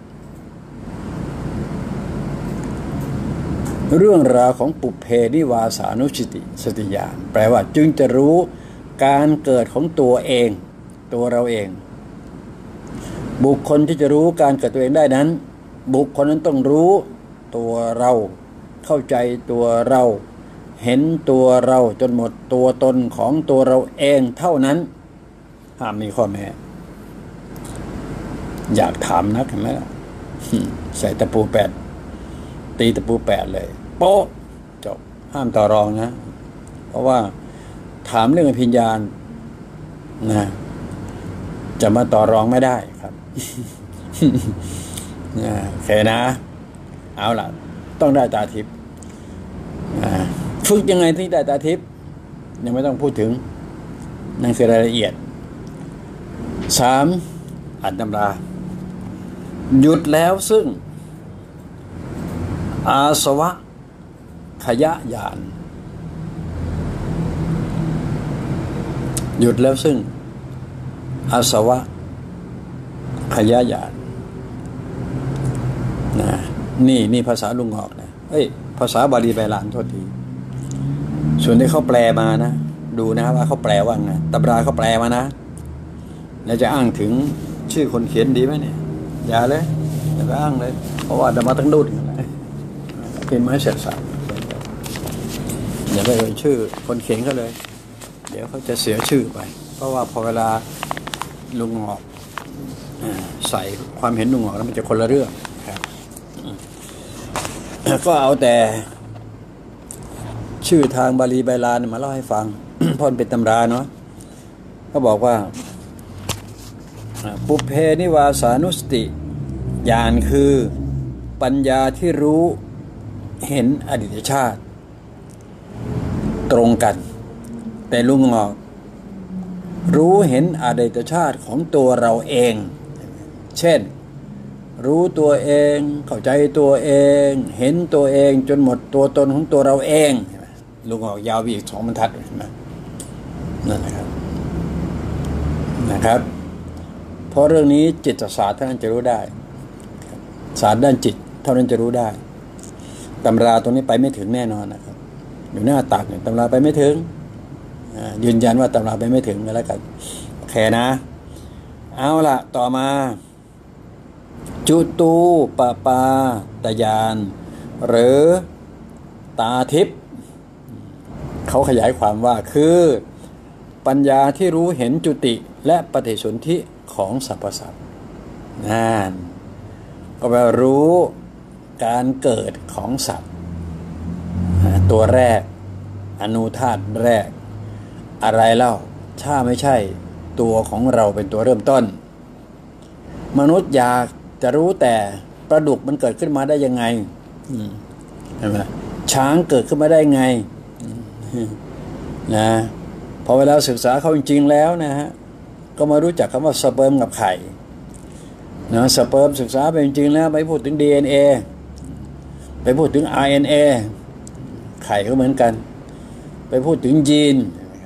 เรื่องราวของปุพเพนิวาสานุสติสติญาณแปลว่าจึงจะรู้การเกิดของตัวเองตัวเราเองบุคคลที่จะรู้การเกิดตัวเองได้นั้นบุคคลนั้นต้องรู้ตัวเราเข้าใจตัวเราเห็นตัวเราจนหมดตัวตนของตัวเราเองเท่านั้นห้ามมีข้อแม้อยากถามนักเห็นไหมล่ะใส่ตะปูแปดตีตะปูแปดเลยโป๊ะจบห้ามต่อรองนะเพราะว่าถามเรื่องอภิญญานะจะมาต่อรองไม่ได้ครับนะโอเคนะเอาล่ะต้องได้ตาทิพย์ฝึกยังไงที่ได้ตาทิพย์ยังไม่ต้องพูดถึงนั่นคือรายละเอียดสามอ่านตำราหยุดแล้วซึ่งอาสวะขยะญาณหยุดแล้วซึ่งอาสวะขยะญาณนะนี่นี่ภาษาลุงออกนะเอ้ยภาษาบาลีไบาลานโทษทีส่วนที่เขาแปลมานะดูนะว่าเขาแปลว่าไงตำราเขาแปลมานะแล้วจะอ้างถึงชื่อคนเขียนดีไหมเนี่ยอย่าเลยอย่าไปอ้างเลยเพราะว่าจะมาตั้งดูดกันเลยเป็นไม้เสร็จสับอย่าไปเอ่ยชื่อคนเขียนเขาเลยเดี๋ยวเขาจะเสียชื่อไปเพราะว่าพอเวลาลุงออกใส่ความเห็นลุงออกแล้วมันจะคนละเรื่องครับก็เอาแต่ชื่อทางบาลีไบาลานมาเล่าให้ฟัง เพราะเป็นตำราเนาะเขาบอกว่าปุพเพนิวาสานุสติญาณคือปัญญาที่รู้เห็นอดีตชาติตรงกันแต่ลุงงอกรู้เห็นอดีตชาติของตัวเราเองเช่นรู้ตัวเองเข้าใจตัวเองเห็นตัวเองจนหมดตัวตนของตัวเราเองลุงงอกยาวอีกสองบรรทัดเห็นไหมนั่นนะครับนะครับเพราะเรื่องนี้จิตศาสตร์เท่านั้นจะรู้ได้ศาสตร์ด้านจิตเท่านั้นจะรู้ได้ตำราตรงนี้ไปไม่ถึงแน่นอนนะครับอยู่หน้าตักเนี่ยตำราไปไม่ถึงยืนยันว่าตำราไปไม่ถึงกันแล้วกันแค่นะเอาละต่อมาจุตูปปาตญาณหรือตาทิพย์เขาขยายความว่าคือปัญญาที่รู้เห็นจุติและปฏิสนธิของสรรพสัตว์นั่นก็แปลรู้การเกิดของสัตว์ตัวแรกอนูธาตุแรกอะไรเล่าถ้าไม่ใช่ตัวของเราเป็นตัวเริ่มต้นมนุษย์อยากจะรู้แต่ปลาดุกมันเกิดขึ้นมาได้ยังไงใช่ไหมช้างเกิดขึ้นมาได้ไงนะพอเวลาศึกษาเขาจริงๆแล้วนะฮะก็มารู้จักคำว่าสเปิร์มกับไข่นะสเปิร์มศึกษาไปจริงๆแล้วไปพูดถึง ดี เอ็น เอ ไปพูดถึง อาร์ เอ็น เอ ไข่ก็เหมือนกันไปพูดถึงยีน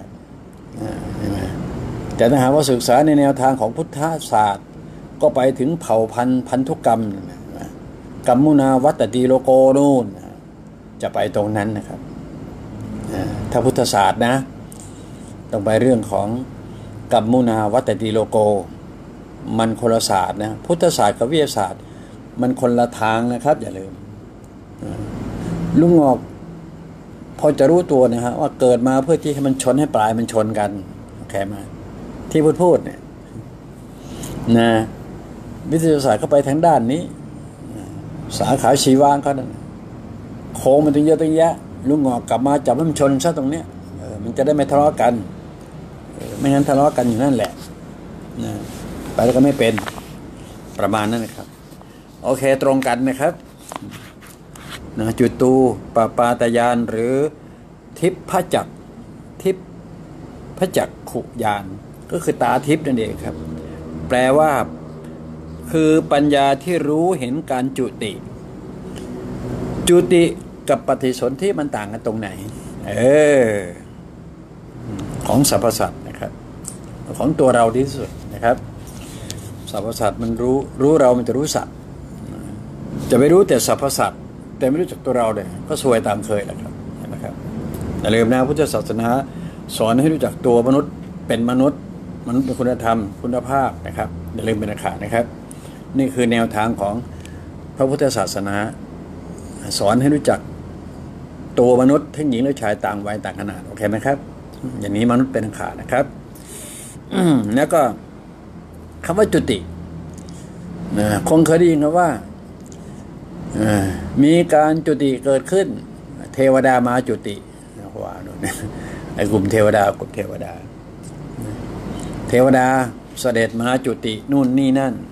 แต่ถ้าหากว่าศึกษาในแนวทางของพุทธศาสตร์ก็ไปถึงเผ่าพันธุ์พันธุกรรมกัมมุนาวัตติโลโกนู่นจะไปตรงนั้นนะครับถ้าพุทธศาสตร์นะต้องไปเรื่องของกัมมุนาวัตติโลโกมันคนละศาสตร์นะพุทธศาสตร์กับวิทยาศาสตร์มันคนละทางนะครับอย่าลืมลุงงอกพอจะรู้ตัวนะฮะว่าเกิดมาเพื่อที่ให้มันชนให้ปลายมันชนกันโอเคไหมที่พูดพูดเนี่ยนะวิทยาศาสตร์ก็ไปทางด้านนี้สาขาชีวะเขานั่นโค้งมันตั้งเยอะตั้งแยะลุงงอกกลับมาจับมันชนซะตรงเนี้ยเออมันจะได้ไม่ทะเลาะกันไม่งั้นทะเลาะกันอยู่นั่นแหละนะไปแล้วก็ไม่เป็นประมาณนั้นนะครับโอเคตรงกันนะครับนะจุตูปปาตยานหรือทิพจักทิพจักขุญาณก็คือตาทิพนั่นเองครับแปลว่าคือปัญญาที่รู้เห็นการจุติจุติกับปฏิสนธิมันต่างกันตรงไหนเออของสรรพสัตว์นะครับของตัวเราที่สุดนะครับสรรพสัตว์มันรู้รู้เรามันจะรู้สัตว์จะไปรู้แต่สรรพสัตว์แต่ไม่รู้จักตัวเราเลยก็ซวยตามเคยแหละครับนะครับอย่าลืมนะพุทธศาสนาสอนให้รู้จักตัวมนุษย์เป็นมนุษย์มนุษย์เป็นคุณธรรมคุณภาพนะครับอย่าลืมเป็นอันขาดนะครับนี่คือแนวทางของพระพุทธศาสนาสอนให้รู้จักตัวมนุษย์ทั้งหญิงและชายต่างวัยต่างขนาดโอเคไหมครับอย่างนี้มนุษย์เป็นอันขาดนะครับแล้วก็คำว่าจุตินะคงเคยได้ยินนะว่ามีการจุติเกิดขึ้นเทวดามาจุติว่าโน่นไอ้กลุ่มเทวดากลุ่มเทวดาเทวดาเสด็จมาจุตินู่นนี่นั่น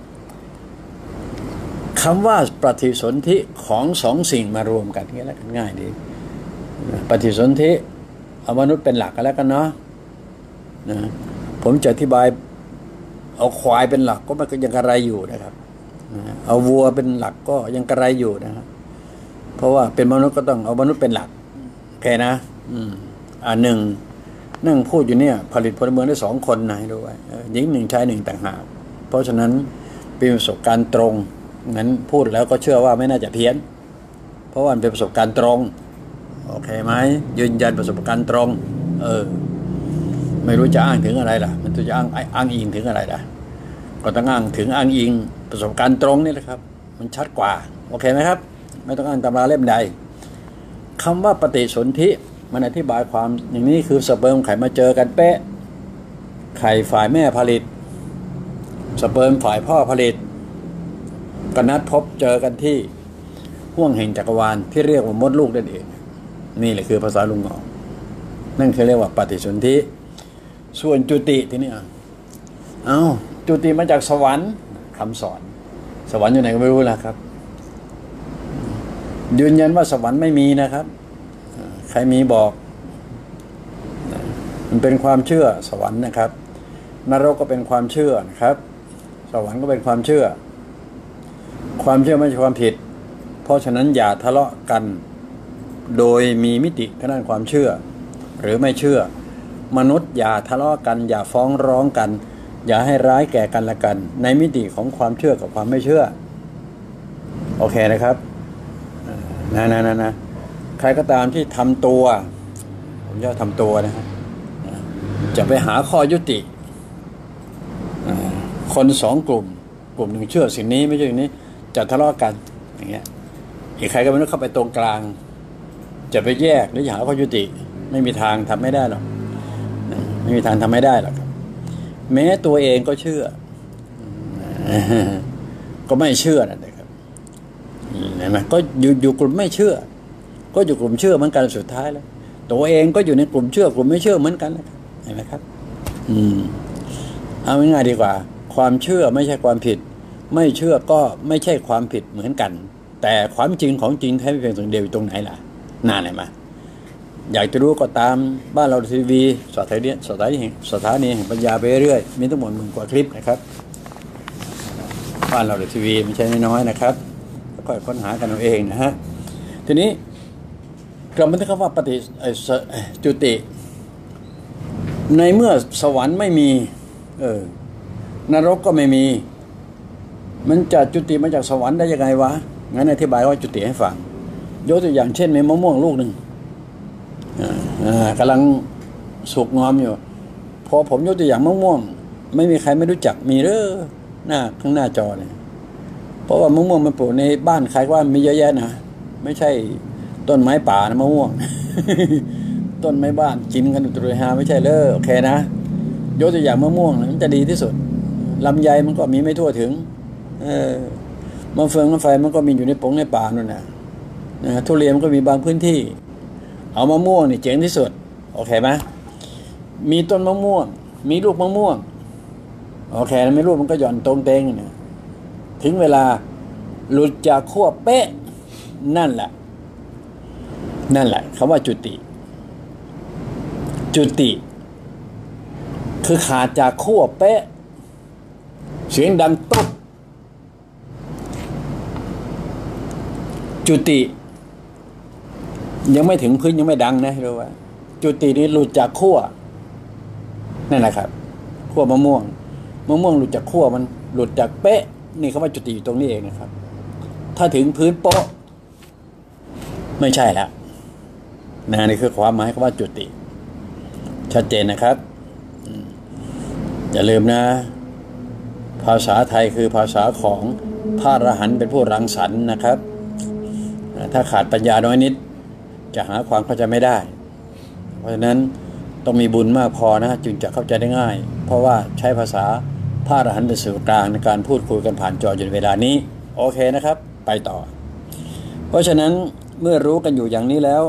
คำว่าปฏิสนธิของสองสิ่งมารวมกันงี้แล้วง่ายดีปฏิสนธิเอามนุษย์เป็นหลักกันแล้วกันเนาะนะผมจะอธิบายเอาควายเป็นหลักก็มันก็ยังกระไรอยู่นะครับเอาวัวเป็นหลักก็ยังกระไรอยู่นะครับเพราะว่าเป็นมนุษย์ก็ต้องเอามนุษย์เป็นหลักโอเคนะอืมอ่าหนึ่งนั่งพูดอยู่เนี่ยผลิตพลเมืองได้สองคนนะให้ด้วยหญิงหนึ่งชายหนึ่งต่างหากเพราะฉะนั้นเป็นประสบการณ์ตรงงั้นพูดแล้วก็เชื่อว่าไม่น่าจะเพี้ยนเพราะว่าเป็นประสบการณ์ตรงโอเคไหมยืนยันประสบการณ์ตรงเออไม่รู้จะอ้างถึงอะไรล่ะมันจะอ้างอ้างอิงถึงอะไรล่ะก็ต้องอ้างถึงอ้างอิงประสบการณ์ตรงนี่แหละครับมันชัดกว่าโอเคไหมครับไม่ต้องอ้างตำราเล่มใดคำว่าปฏิสนธิมันอธิบายความอย่างนี้คือสเปิร์มไข่มาเจอกันเป๊ะไข่ฝ่ายแม่ผลิตสเปิร์มฝ่ายพ่อผลิตก็นัดพบเจอกันที่ห้วงแห่งจักรวาลที่เรียกว่ามดลูกนั่นเองนี่แหละคือภาษาลุงงอกนั่นคือเรียกว่าปฏิสนธิส่วนจุติที่นี่เอาจุติมาจากสวรรค์คำสอนสวรรค์อยู่ไหนก็ไม่รู้นะครับยืนยันว่าสวรรค์ไม่มีนะครับใครมีบอกมันเป็นความเชื่อสวรรค์นะครับนรกก็เป็นความเชื่อนะครับสวรรค์ก็เป็นความเชื่อความเชื่อไม่ใช่ความผิดเพราะฉะนั้นอย่าทะเลาะกันโดยมีมิติทางด้านความเชื่อหรือไม่เชื่อมนุษย์อย่าทะเลาะกันอย่าฟ้องร้องกันอย่าให้ร้ายแก่กันละกันในมิติของความเชื่อกับความไม่เชื่อโอเคนะครับนะนะนะนะใครก็ตามที่ทำตัวผมจะทำตัวนะครับจะไปหาข้อยุติคนสองกลุ่มกลุ่มหนึ่งเชื่อสิ่งนี้ไม่ใช่สิ่งนี้จะทะเลาะกันอย่างเงี้ยอีกใครก็ไม่รู้เข้าไปตรงกลางจะไปแยกหรือหาข้อยุติไม่มีทางทำไม่ได้หรอกไม่มีทางทำไม่ได้หรอกแม้ตัวเองก็เชื่อก็ไม่เชื่อนั่นเองครับเห็นไหมก็อยู่อยู่กลุ่มไม่เชื่อก็อยู่กลุ่มเชื่อเหมือนกันสุดท้ายแล้วตัวเองก็อยู่ในกลุ่มเชื่อกลุ่มไม่เชื่อเหมือนกันเห็นไหมครับอืมเอาง่ายๆดีกว่าความเชื่อไม่ใช่ความผิดไม่เชื่อก็ไม่ใช่ความผิดเหมือนกันแต่ความจริงของจริงแท้เพียงส่วนเดียวอยู่ตรงไหนล่ะน่าไหนมาอยากจะรู้ก็ตามบ้านเราทีวีสถานีสถานีแห่งสถานีแห่งปัญญาไปเรื่อยมีทั้งหมดหมื่นกว่าคลิปนะครับบ้านเราทีวีไม่ใช่น้อยๆนะครับค่อยค้นหากันเอาเองนะฮะทีนี้กลับมาที่คำว่าปฏิจุติในเมื่อสวรรค์ไม่มีเออนรกก็ไม่มีมันจะจุติมาจากสวรรค์ได้ยังไงวะงั้นอธิบายว่าจุติให้ฟังยกตัวอย่างเช่นในมะม่วงลูกหนึ่งกำลังสุกงอมอยู่พอผมยกตัวอย่างมะม่วงไม่มีใครไม่รู้จักมีเด้อหน้าข้างหน้าจอเลยเพราะว่ามะม่วงมันปลูกในบ้านใครว่ามีเยอะแยะนะไม่ใช่ต้นไม้ป่านะมะม่วง ต้นไม้บ้านกินกันตุยฮาไม่ใช่เลยโอเคนะยกตัวอย่างมะม่วงมันจะดีที่สุดลำไยมันก็มีไม่ทั่วถึงเออมะเฟืองมะไฟมันก็มีอยู่ในปงในป่านู่นนะนะทุเรียนมันก็มีบางพื้นที่เอามะม่วงนี่เจ๋งที่สุดโอเคไหมมีต้นมะม่วงมีลูกมะม่วงโอเคแล้วไม่รู้มันก็หย่อนตรงเตงเนี่ยถึงเวลาหลุดจากขั้วเป๊ะนั่นแหละนั่นแหละคำว่าจุติจุติคือขาดจากขั้วเป๊ะเสียงดังตุ๊บจุติยังไม่ถึงพื้นยังไม่ดังนะรู้ว่าจุตินี้หลุดจากขั้วนั่นแหละครับขั้วมะม่วงมะม่วงหลุดจากขั้วมันหลุดจากเป๊ะนี่คำว่าจุติอยู่ตรงนี้เองนะครับถ้าถึงพื้นโป๊ะไม่ใช่แล้วนะนี่คือความหมายคำว่าจุติชัดเจนนะครับอย่าลืมนะภาษาไทยคือภาษาของพระอรหันต์เป็นผู้รังสรรค์นะครับถ้าขาดปัญญาน้อยนิดจะหาความเข้าใจไม่ได้เพราะฉะนั้นต้องมีบุญมากพอนะจึงจะเข้าใจได้ง่ายเพราะว่าใช้ภาษาพระอรหันต์เป็นสื่อกลางในการพูดคุยกันผ่านจออยู่ในเวลานี้โอเคนะครับไปต่อเพราะฉะนั้นเมื่อรู้กันอยู่อย่างนี้แล้ว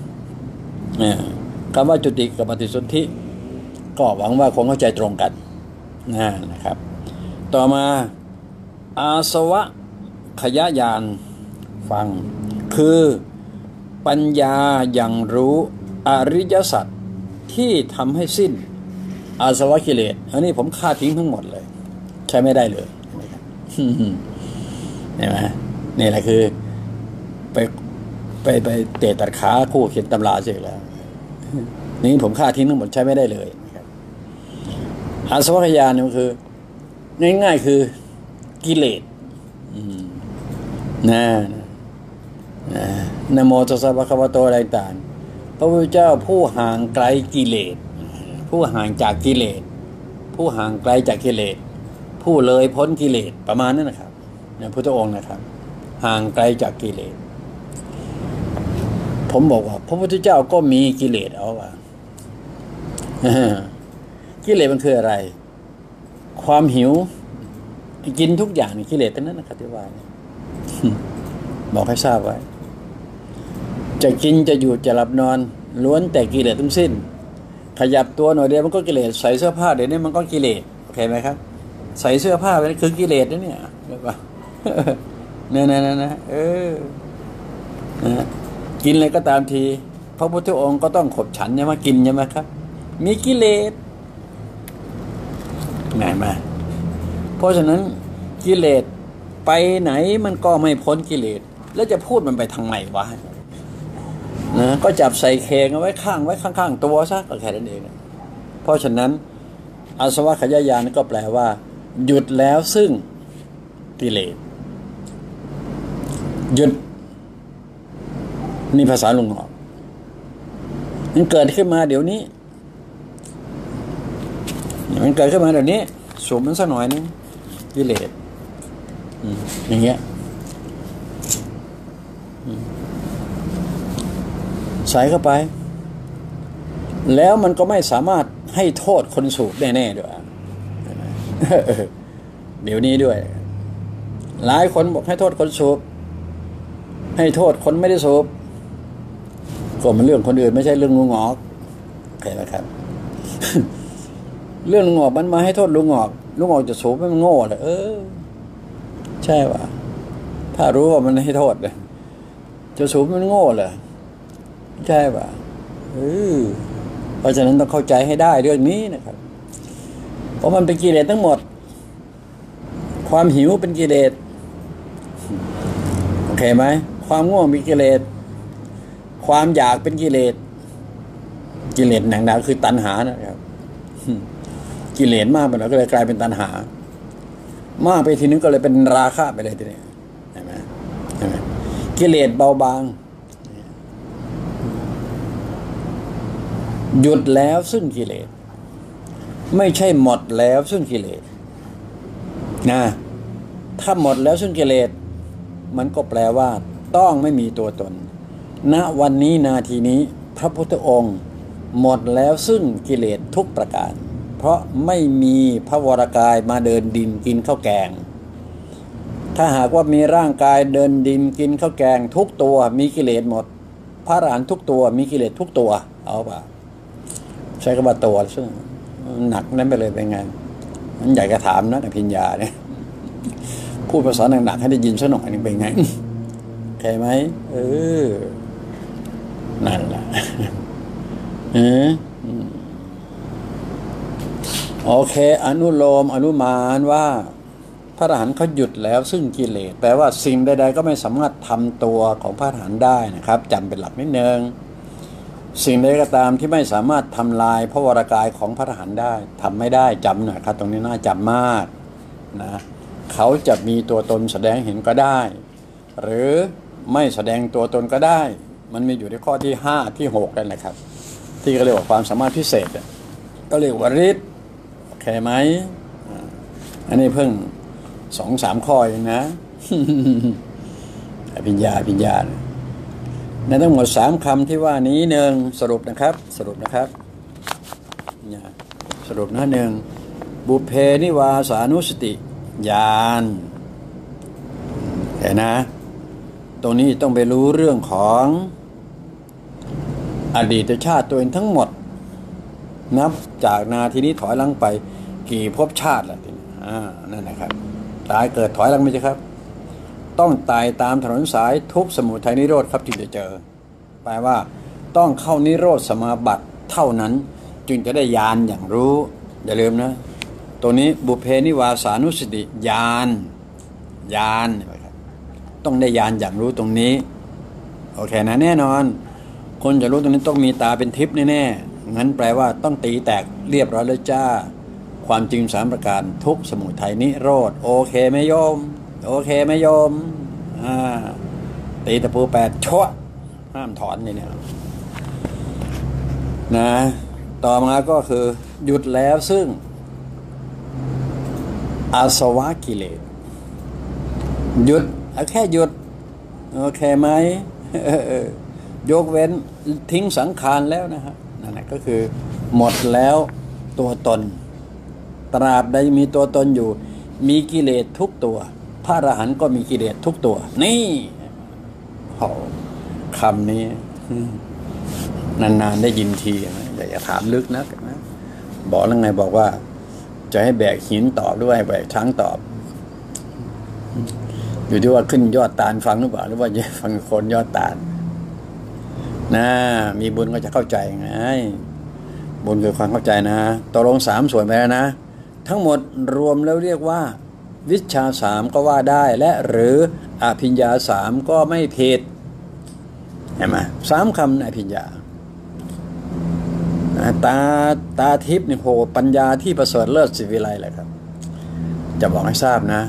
คำว่าจุติกับปฏิสนธิก็หวังว่าคงเข้าใจตรงกันนะครับต่อมาอาสวะขยญาณฟังคือปัญญาอย่างรู้อริยสัจที่ทำให้สิ้นอาสวะกิเลสอันนี้ผมฆ่าทิ้งทั้งหมดเลยใช้ไม่ได้เลยเห็นไหมนี่แหละคือไปไปไปเตะตัดขาคู่เขียนตำราเสร็จแล้วนี่ผมฆ่าทิ้งทั้งหมดใช้ไม่ได้เลยนะครับอาสวะขยญาณนี่คือง่ายๆคือกิเลสนะนะโมตัสสะภะคะวะโตอะไรต่างพระพุทธเจ้าผู้ห่างไกลกิเลสผู้ห่างจากกิเลสผู้ห่างไกลจากกิเลสผู้เลยพ้นกิเลสประมาณนั้นนะครับเนี่ยพุทธองค์นะครับห่างไกลจากกิเลสผมบอกว่าพระพุทธเจ้าก็มีกิเลสเอาว่ากิเลสมันคืออะไรความหิวกินทุกอย่างนี่กิเลสทั้งนั้นนะครับที่ว่าบอกให้ทราบไว้จะกินจะอยู่จะหลับนอนล้วนแต่กิเลสทั้งสิ้นขยับตัวหน่อยเดียวมันก็กิเลสใส่เสื้อผ้าเดี๋ยวนี้มันก็กิเลสโอเคไหมครับใส่เสื้อผ้าเป็นคือกิเลสนะเนี่ยเรียกว่าเนี่ยนะนะนะเออนะกินอะไรก็ตามทีพระพุทธองค์ก็ต้องขบฉันใช่ไหมกินใช่ไหมครับมีกิเลสไหนมาเพราะฉะนั้นกิเลสไปไหนมันก็ไม่พ้นกิเลสแล้วจะพูดมันไปทางไหนวะนะก็จับใส่เคงเอาไว้ข้างไว้ข้างๆตัวซะก็แค่นั้นเองเพราะฉะนั้นอาสวะขยญาณก็แปลว่าหยุดแล้วซึ่งกิเลสหยุดนี่ภาษาลุงหอกมันเกิดขึ้นมาเดี๋ยวนี้มันเกิดขึ้นมาเดี๋ยวนี้สูบมันสักหน่อยนึงกิเลสอย่างเงี้ยใส่เข้าไปแล้วมันก็ไม่สามารถให้โทษคนสูบแน่ๆด้วยเดี๋ยวนี้ด้วยหลายคนบอกให้โทษคนสูบให้โทษคนไม่ได้สูบก็มันเรื่องคนอื่นไม่ใช่เรื่องลุงงอกโอเคไหมครับเรื่องลุงงอกมันมาให้โทษลุงงอกลุงงอกจะสูบมันโง่เลยเออใช่ป่ะถ้ารู้ว่ามันให้โทษเลยจะสูบมันโง่เลยใช่ป่ะเออเพราะฉะนั้นต้องเข้าใจให้ได้เรื่องนี้นะครับเพราะมันเป็นกิเลสทั้งหมดความหิวเป็นกิเลสโอเคไหมความง่วงเป็นกิเลสความอยากเป็นกิเลสกิเลสหนักหนาคือตัณหานะครับกิเลสมากไปแล้วก็เลยกลายเป็นตัณหามากไปทีนึงก็เลยเป็นราคะไปเลยทีนี้ใช่ไหมใช่ไหมกิเลสเบาบางหยุดแล้วซึ่งกิเลสไม่ใช่หมดแล้วซึ่งกิเลสนะถ้าหมดแล้วซึ่งกิเลสมันก็แปลว่าต้องไม่มีตัวตนณวันนี้นาทีนี้พระพุทธองค์หมดแล้วซึ่งกิเลสทุกประการเพราะไม่มีพระวรกายมาเดินดินกินข้าวแกงถ้าหากว่ามีร่างกายเดินดินกินข้าวแกงทุกตัวมีกิเลสหมดพระอรหันต์ทุกตัวมีกิเลสทุกตัวเอาป่ะใช้คำว่าตัวซึ่งหนักนั้นไปเลยเป็นไงมันใหญ่กระถามนะอภิญญาเนี่ยพูดภาษาหนักๆให้ได้ยินสักหน่อยนึงเป็นไงเข้าไหมเออนั่นแหละเออโอเคอนุโลมอนุมานว่าพระอรหันต์เขาหยุดแล้วซึ่งกิเลสแปลว่าสิ่งใดๆก็ไม่สามารถทำตัวของพระอรหันต์ได้นะครับจำเป็นหลักนิดนึงสิ่งใดก็ตามที่ไม่สามารถทำลายพระวรกายของพระอรหันต์ได้ทำไม่ได้จำหน่อยครับตรงนี้น่าจำมากนะเขาจะมีตัวตนแสดงเห็นก็ได้หรือไม่แสดงตัวตนก็ได้มันมีอยู่ในข้อที่ห้าที่หกนั่นแหละครับที่เขาเรียกว่าความสามารถพิเศษก็เรียกว่าฤทธิ์โอเคไหมอันนี้เพิ่งสองสามข้อเองนะ อภิญญาอภิญญาในทั้งหมดสามคำที่ว่านี้หนึ่งสรุปนะครับสรุปนะครับสรุปนะหนึ่งบุพเพนิวาสานุสติญาณเห็นนะตรงนี้ต้องไปรู้เรื่องของอดีตชาติตัวเองทั้งหมดนับจากนาทีนี้ถอยหลังไปกี่ภพชาติล่ะทีนี้อ่านั่นนะครับตายเกิดถอยหลังไม่ใช่ครับต้องตายตามถนนสายทุกข์สมุทัยนิโรธครับจึงจะเจอแปลว่าต้องเข้านิโรธสมาบัติเท่านั้นจึงจะได้ญาณอย่างรู้อย่าลืมนะตัวนี้บุพเพนิวาสานุสติญาณญาณต้องได้ญาณอย่างรู้ตรงนี้โอเคนะแน่นอนคนจะรู้ตรงนี้ต้องมีตาเป็นทิพย์แน่ๆงั้นแปลว่าต้องตีแตกเรียบร้อยแล้วจ้าความจริงสามประการทุกข์สมุทัยนิโรธโอเคไหมโยมโอเคไหมโยมอ่าตีตะปูแปดชั่วห้ามถอนนี่เนี่ยนะต่อมาก็คือหยุดแล้วซึ่งอาสวะกิเลสหยุดแค่หยุดโอเคไหมยกเว้นทิ้งสังขารแล้วนะฮะนั่นแหละก็คือหมดแล้วตัวตนตราบใดมีตัวตนอยู่มีกิเลสทุกตัวพระอรหันต์ก็มีกิเลสทุกตัวนี่โอ้คำนี้นานๆได้ยินทีนะอยากจะถามลึกนักนะบอกแล้วไงบอกว่าจะให้แบกหินตอบหรือว่าให้แบกช้างตอบอยู่ที่ว่าขึ้นยอดตาลฟังหรือเปล่าหรือว่าจะฟังคนยอดตาลนะมีบุญก็จะเข้าใจไงบุญคือความเข้าใจนะตกลงสามส่วนไปแล้วนะทั้งหมดรวมแล้วเรียกว่าวิชชาสามก็ว่าได้และหรืออภิญญาสามก็ไม่ผิดเห็นไหมสามคำในอภิญญาตาตาทิพย์นี่โหปัญญาที่ประเสริฐเลิศสิวิไลเลยครับจะบอกให้ทราบนะ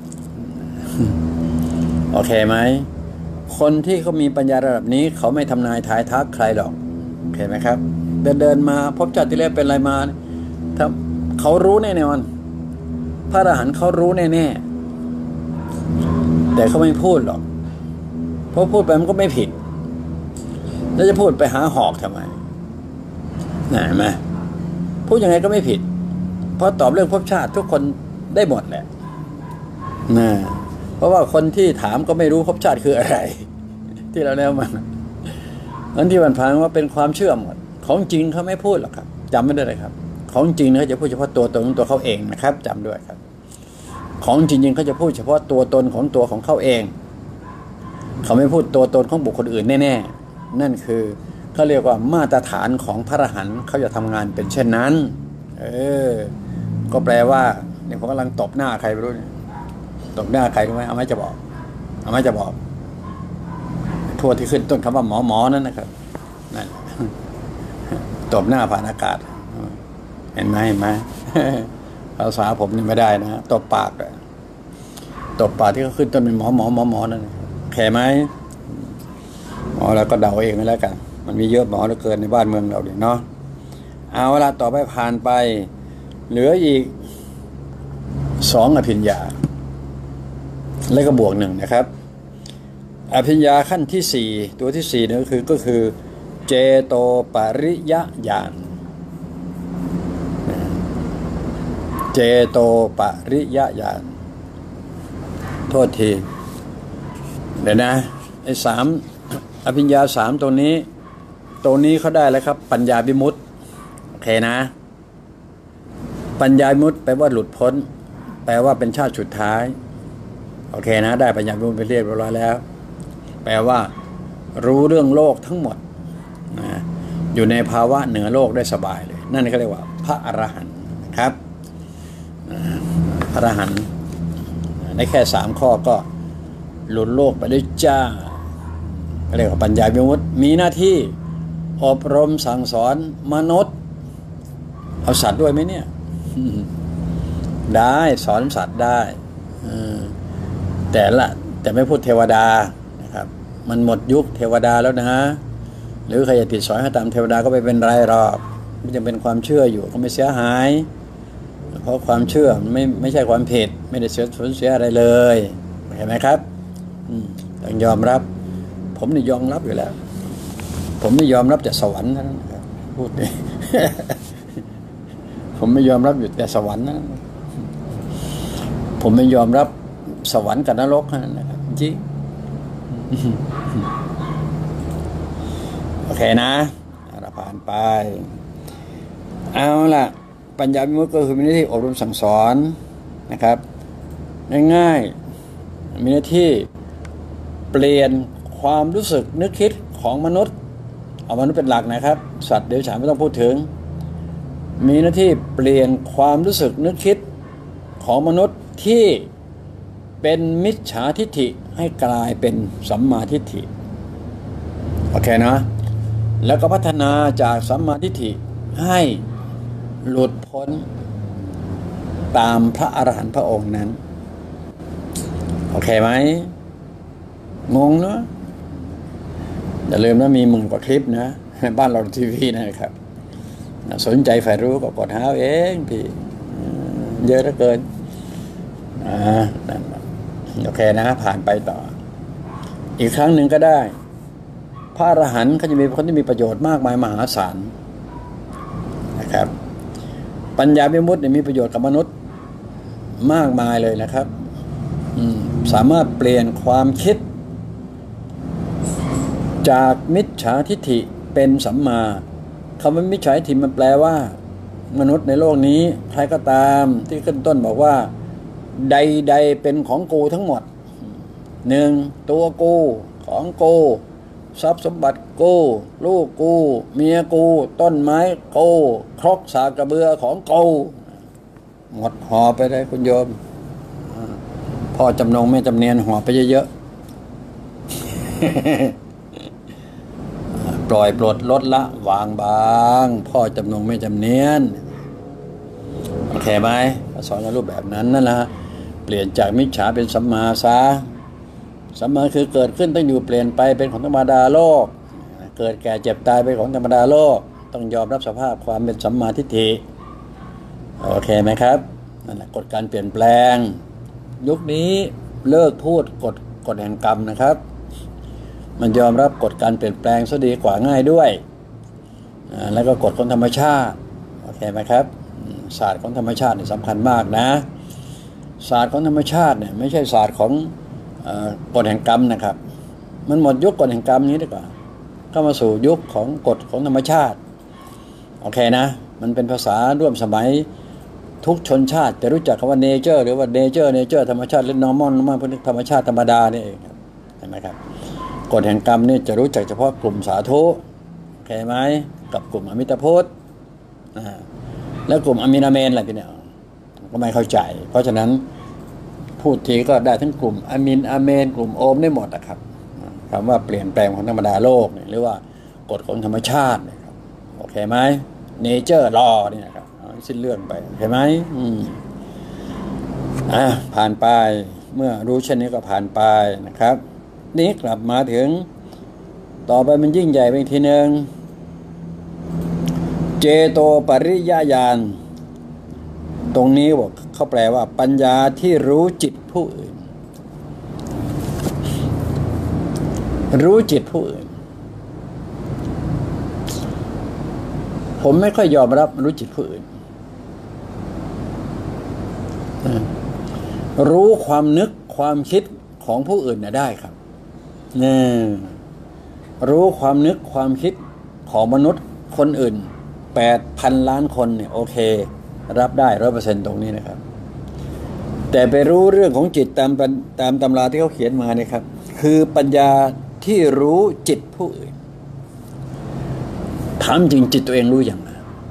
โอเคไหมคนที่เขามีปัญญาระดับนี้เขาไม่ทำนายทายทักใครหรอกโอเคไหมครับเดินเดินมาพบชาติที่แล้วเป็นอะไรมาถ้าเขารู้แน่นอนพระอรหันต์เขารู้แน่ๆแต่เขาไม่พูดหรอกเพราะพูดไปมันก็ไม่ผิดแล้วจะพูดไปหาหอกทำไมน่ะเห็นไหมพูดยังไงก็ไม่ผิดเพราะตอบเรื่องภพชาติทุกคนได้หมดแหละนะเพราะว่าคนที่ถามก็ไม่รู้ภพชาติคืออะไรที่เราแล้วมันงั้นที่มันพังว่าเป็นความเชื่อหมดของจริงเขาไม่พูดหรอกครับจำไม่ได้เลยครับของจริงเขาจะพูดเฉพาะตัวตนของตัวเขาเองนะครับจำด้วยครับของจริงๆเขาจะพูดเฉพาะตัวตนของตัวของเขาเองเขาไม่พูดตัวตนของบุคคลอื่นแน่ๆนั่นคือเขาเรียกว่ามาตรฐานของพระอรหันต์เขาจะทำงานเป็นเช่นนั้นเออก็แปลว่าเนี่ยผมกำลังตบหน้าใครไม่รู้เนี่ยตบหน้าใครรู้ไหมเอาไหมจะบอกเอาไหมจะบอกทั่วที่ขึ้นต้นคำว่าหมอหมอนั่นนะครับนั่นตบหน้าผ่านอากาศเห็นไหมเห็นไหมภาษาผมนี่ไม่ได้นะตบปากเลยตบปากที่เขาขึ้นต้นเป็นหมอหมอหมอหมอนั่นแข็งไหมหมอแล้วก็เดาเองไม่แล้วกันมันมีเยอะหมอเหลือเกินในบ้านเมืองเราเนี่ยเนาะเอาเวลาต่อไปผ่านไปเหลืออีกสองอภิญญาแล้วก็บวกหนึ่งนะครับอภิญญาขั้นที่สี่ตัวที่สี่นี่ก็คือก็คือเจโตปริยญาณเจโตปริยญาณโทษทีเดี๋ยวนะไอ้สามอภิญญาสามตัวนี้ตัวนี้เขาได้แล้วครับปัญญาวิมุตติโอเคนะปัญญาวิมุตติแปลว่าหลุดพ้นแปลว่าเป็นชาติสุดท้ายโอเคนะได้ปัญญาวิมุตติไปเรียบร้อยแล้วแปลว่ารู้เรื่องโลกทั้งหมดนะอยู่ในภาวะเหนือโลกได้สบายเลยนั่นเขาเรียกว่าพระอรหันต์นะครับพระอรหันต์ในแค่สามข้อก็หลุดโลกไปได้จ้าเรียกว่าปัญญาวิมุตติมีหน้าที่อบรมสั่งสอนมนุษย์เอาสัตว์ด้วยไหมเนี่ยได้สอนสัตว์ได้แต่ละแต่ไม่พูดเทวดานะครับมันหมดยุคเทวดาแล้วนะหรือใครจะติดสอยให้ตามเทวดาก็ไม่เป็นไรหรอกมันยังเป็นความเชื่ออยู่ก็ไม่เสียหายเพราะความเชื่อไม่ไม่ใช่ความผิดไม่ได้เสียสูญเสียอะไรเลยเห็นไหมครับต้องยอมรับผมนี่ยอมรับอยู่แล้วผมไม่ยอมรับแต่สวรรค์นั่นนะครับพูดเลยผมไม่ยอมรับอยู่แต่สวรรค์นะผมไม่ยอมรับสวรรค์กับนรกนั่นนะครับจริงโอเคนะเราผ่านไปเอาล่ะปัญญาวิมุตติก็คือมีหน้าที่อบรมสั่งสอนนะครับง่ายๆมีหน้าที่เปลี่ยนความรู้สึกนึกคิดของมนุษย์เอามนุษย์เป็นหลักนะครับสัตว์เดรัจฉานไม่ต้องพูดถึงมีหน้าที่เปลี่ยนความรู้สึกนึกคิดของมนุษย์ที่เป็นมิจฉาทิฏฐิให้กลายเป็นสัมมาทิฏฐิโอเคนะแล้วก็พัฒนาจากสัมมาทิฏฐิให้หลุดพ้นตามพระอรหันต์พระองค์นั้นโอเคไหมงงเนาะอย่าลืมว่ามีหมื่นกว่าคลิปนะบ้านเราทีวีนะครับสนใจใฝ่รู้ก็กดหาเองพี่เยอะเหลือเกินอ่านั่นโอเคนะผ่านไปต่ออีกครั้งหนึ่งก็ได้พระอรหันต์เขาจะมีคนที่มีประโยชน์มากมายมหาศาลนะครับปัญญาวิมุตติมีประโยชน์กับมนุษย์มากมายเลยนะครับสามารถเปลี่ยนความคิดจากมิจฉาทิฏฐิเป็นสัมมาคำว่ามิจฉาทิฏฐิมันแปลว่ามนุษย์ในโลกนี้ใครก็ตามที่ขึ้นต้นบอกว่าใดๆเป็นของกูทั้งหมดหนึ่งตัวกูของกูทรัพย์สมบัติกูลูกกูเมียกูต้นไม้กูครกสากกระเบือของกูหมดห่อไปเลยคุณโยมพ่อจำนงแม่จำเนียนห่อไปเยอะๆปล่อยปลดลดละวางบางพ่อจำนงแม่จำเนียนโอเคไหมสอนในรูปแบบนั้นนั่นแหละเปลี่ยนจากมิจฉาเป็นสัมมาซะสัมมาคือเกิดขึ้นต้องอยู่เปลี่ยนไปเป็นของธรรมดาโลกเกิดแก่เจ็บตายเป็นของธรรมดาโลกต้องยอมรับสภาพความเป็นสัมมาทิฏฐิโอเคไหมครับนั่นแหละกฎการเปลี่ยนแปลงยุคนี้เลิกพูดกฎกฎแห่งกรรมนะครับมันยอมรับกฎการเปลี่ยนแปลงซะดีกว่าง่ายด้วยแล้วก็กฎของธรรมชาติโอเคไหมครับศาสตร์ของธรรมชาตินี่สำคัญมากนะศาสตร์ของธรรมชาติเนี่ยไม่ใช่ศาสตร์ของกฎแห่งกรรมนะครับมันหมดยุคกฎแห่งกรรมนี้ดีกว่าก็มาสู่ยุคของกฎของธรรมชาติโอเคนะมันเป็นภาษาร่วมสมัยทุกชนชาติจะรู้จักคำว่าเนเจอร์หรือว่าเนเจอร์เนเจอร์ธรรมชาติหรือ normal มันเป็นธรรมชาติธรรมดานี่เองเห็นไหมครับกฎแห่งกรรมนี่จะรู้จักเฉพาะกลุ่มสาธุโอเคไหมกับกลุ่มอมิตรพุทธแล้วกลุ่มอามินาเมนอะไรพี่เนี่ยก็ไม่เข้าใจเพราะฉะนั้นพูดทีก็ได้ทั้งกลุ่มอามินอาเมนกลุ่มโอมได้หมดนะครับคำว่าเปลี่ยนแปลงของธรรมดาโลกหรือว่ากฎของธรรมชาตินะครับโอเคไหมเนเจอร์ลอนี่นะครับสิ้นเรื่องไปเห็นไหมอืมอ่ะผ่านไปเมื่อรู้เช่นนี้ก็ผ่านไปนะครับนี้กลับมาถึงต่อไปมันยิ่งใหญ่ไปทีนึงเจโตปริยญาณตรงนี้บอกเขาแปลว่าปัญญาที่รู้จิตผู้อื่นรู้จิตผู้อื่นผมไม่ค่อยยอมรับรู้จิตผู้อื่นรู้ความนึกความคิดของผู้อื่นนะได้ครับนี่รู้ความนึกความคิดของมนุษย์คนอื่นแปดพันล้านคนเนี่ยโอเครับได้ร้อยเปอร์เซ็นต์ตรงนี้นะครับแต่ไปรู้เรื่องของจิตตามตามตำราที่เขาเขียนมาเนี่ยครับคือปัญญาที่รู้จิตผู้อื่นถามจริงจิตตัวเองรู้อย่างไร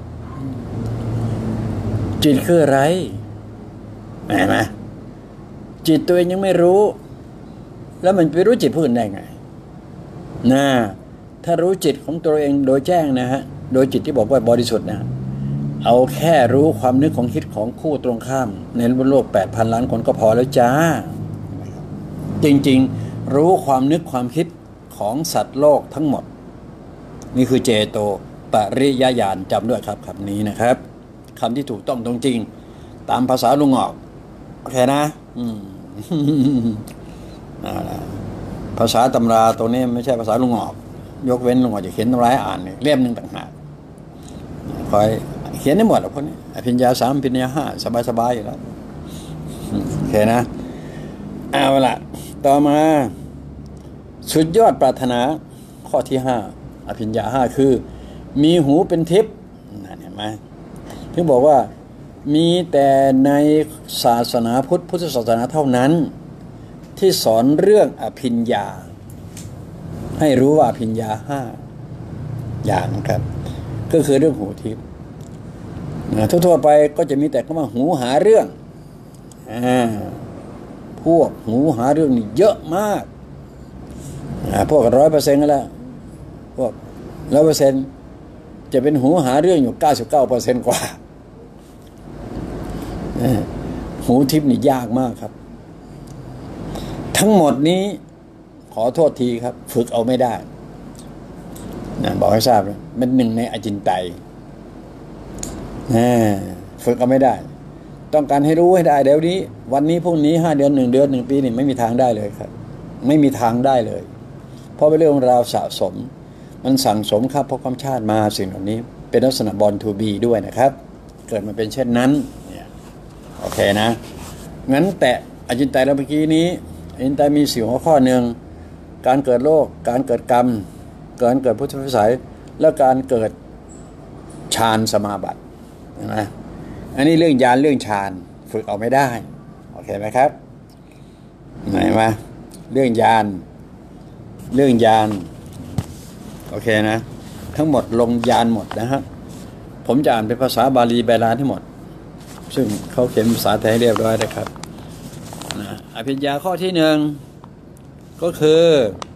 จิตคืออะไรเห็นไหมจิตตัวเองยังไม่รู้แล้วมันไปรู้จิตผู้อื่นได้ไงนะถ้ารู้จิตของตัวเองโดยแจ้งนะฮะโดยจิตที่บอกว่าบริสุทธิ์นะเอาแค่รู้ความนึกของคิดของคู่ตรงข้ามในโลกแปดพันล้านคนก็พอแล้วจ้าจริงๆรู้ความนึกความคิดของสัตว์โลกทั้งหมดนี่คือเจโตปริยญาณจำด้วยครับคำนี้นะครับคำที่ถูกต้องตรงจริงตามภาษาลุงออกโอเคนะอืม ภาษาตำราตัวนี้ไม่ใช่ภาษาลุงออกยกเว้นลุงออกจะเขียนตำราอ่านเล่มหนึ่งต่างหากคอยเขียนได้หมดหรอกพวกนี้อภิญญาสามอภิญญาห้าสบายๆอยู่แล้วโอเคนะเอาละต่อมาสุดยอดปรารถนาข้อที่ห้าอภิญญาห้าคือมีหูเป็นทิพย์เห็นไหมที่บอกว่ามีแต่ในศาสนาพุทธพุทธศาสนาเท่านั้นที่สอนเรื่องอภิญญาให้รู้ว่าอภิญญาห้าอย่างครับก็คือเรื่องหูทิพย์ทั่วๆไปก็จะมีแต่คำว่าหูหาเรื่องอ่าพวกหูหาเรื่องนี่เยอะมากอ่าพวกร้อยเปอร์เซ็นต์กันแล้วพวกร้อยเปอร์เซ็นต์จะเป็นหูหาเรื่องอยู่เก้าสิบเก้าเปอร์เซ็นต์กว่าหูทิพย์นี่ยากมากครับทั้งหมดนี้ขอโทษทีครับฝึกเอาไม่ได้นะบอกให้ทราบนะมันหนึ่งในอจินไตยฝึกเอาไม่ได้ต้องการให้รู้ให้ได้เดี๋ยวนี้วันนี้พรุ่งนี้ห้าเดือนหนึ่งเดือนหนึ่งปีนี่ไม่มีทางได้เลยครับไม่มีทางได้เลยเพราะเป็นเรื่องราวสะสมมันสั่งสมครับเพราะความชาติมาสิ่งเหล่านี้เป็นลักษณะบอลทูบีด้วยนะครับเกิดมาเป็นเช่นนั้นเนี่ยโอเคนะงั้นแต่อจินไตยเราเมื่อกี้นี้อจินไตยมีสี่หัวข้อหนึ่งการเกิดโลกการเกิดกรรมการเกิดพุทธวิสัยและการเกิดฌานสมาบัติเห็นไหมอันนี้เรื่องญาณเรื่องฌานฝึกเอาไม่ได้โอเคไหมครับไหนมาเรื่องญาณเรื่องญาณโอเคนะทั้งหมดลงญาณหมดนะฮะผมจะอ่านเป็นภาษาบาลีไบาลานทั้งหมดซึ่งเขาเขียนภาษาไทยเรียบร้อยนะครับนะอภิญญาข้อที่หนึ่งก็คือ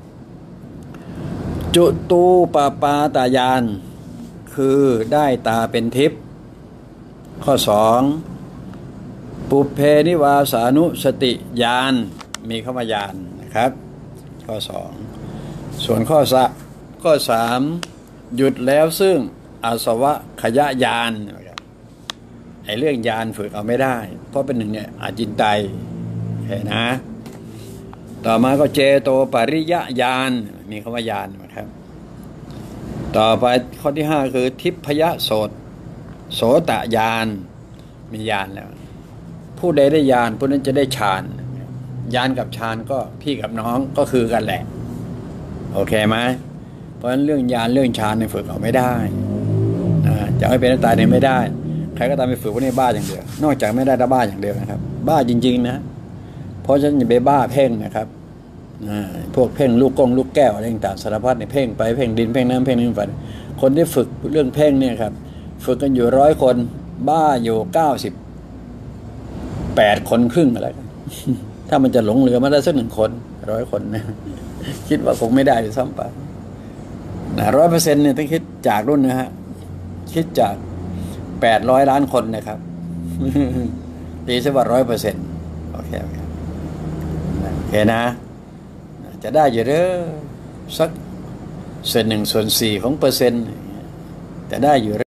จุตูปปาตญาณคือได้ตาเป็นทิพย์ข้อสองปุพเพนิวาสานุสติญาณมีคำว่าญาณนะครับข้อสองส่วนข้อสะข้อสามหยุดแล้วซึ่งอาสวะขยะญาณไอ้เรื่องญาณฝึกเอาไม่ได้เพราะเป็นหนึ่งเนี่ยอาจินไตยโอเคนะต่อมาก็เจโตปริยญาณมีคำว่าญาณนะครับต่อไปข้อที่ห้าคือทิพยโสตโสตญาณมีญาณแล้วผู้ใดได้ญาณผู้นั้นจะได้ฌานญาณกับฌานก็พี่กับน้องก็คือกันแหละโอเคไหมเพราะฉะนั้นเรื่องญาณเรื่องฌานเนี่ยฝึกเอาไม่ได้จะให้เป็นตายเนี่ยไม่ได้ใครก็ตามไปฝึกว่านี่บ้าอย่างเดียวนอกจากไม่ได้แต่บ้าอย่างเดียวนะครับบ้าจริงๆนะเพราะฉะนั้นอย่าไปบ้าเพ่งนะครับพวกเพ่งลูกกงลูกแก้วอะไรต่างๆสารพัดเนี่ยเพ่งไปเพ่งดินเพ่งน้ำเพ่งน้ำไฟคนที่ฝึกเรื่องเพ่งเนี่ยครับฝึกกันอยู่ร้อยคนบ้าอยู่เก้าสิบแปดคนครึ่งอะไรถ้ามันจะหลงเหลือมาได้สักหนึ่งคนร้อยคนนะคิดว่าคงไม่ได้ซ้ำไปนะร้อยเปอร์เซ็นต์เนี่ยต้องคิดจากรุ่นนะฮะคิดจากแปดร้อยล้านคนนะครับตีซะว่าร้อยเปอร์เซ็นต์โอเคโอเคโอเคนะจะได้อยู่เด้อสักส่วนหนึ่งส่วนสี่ของเปอร์เซ็นต์จะได้อยู่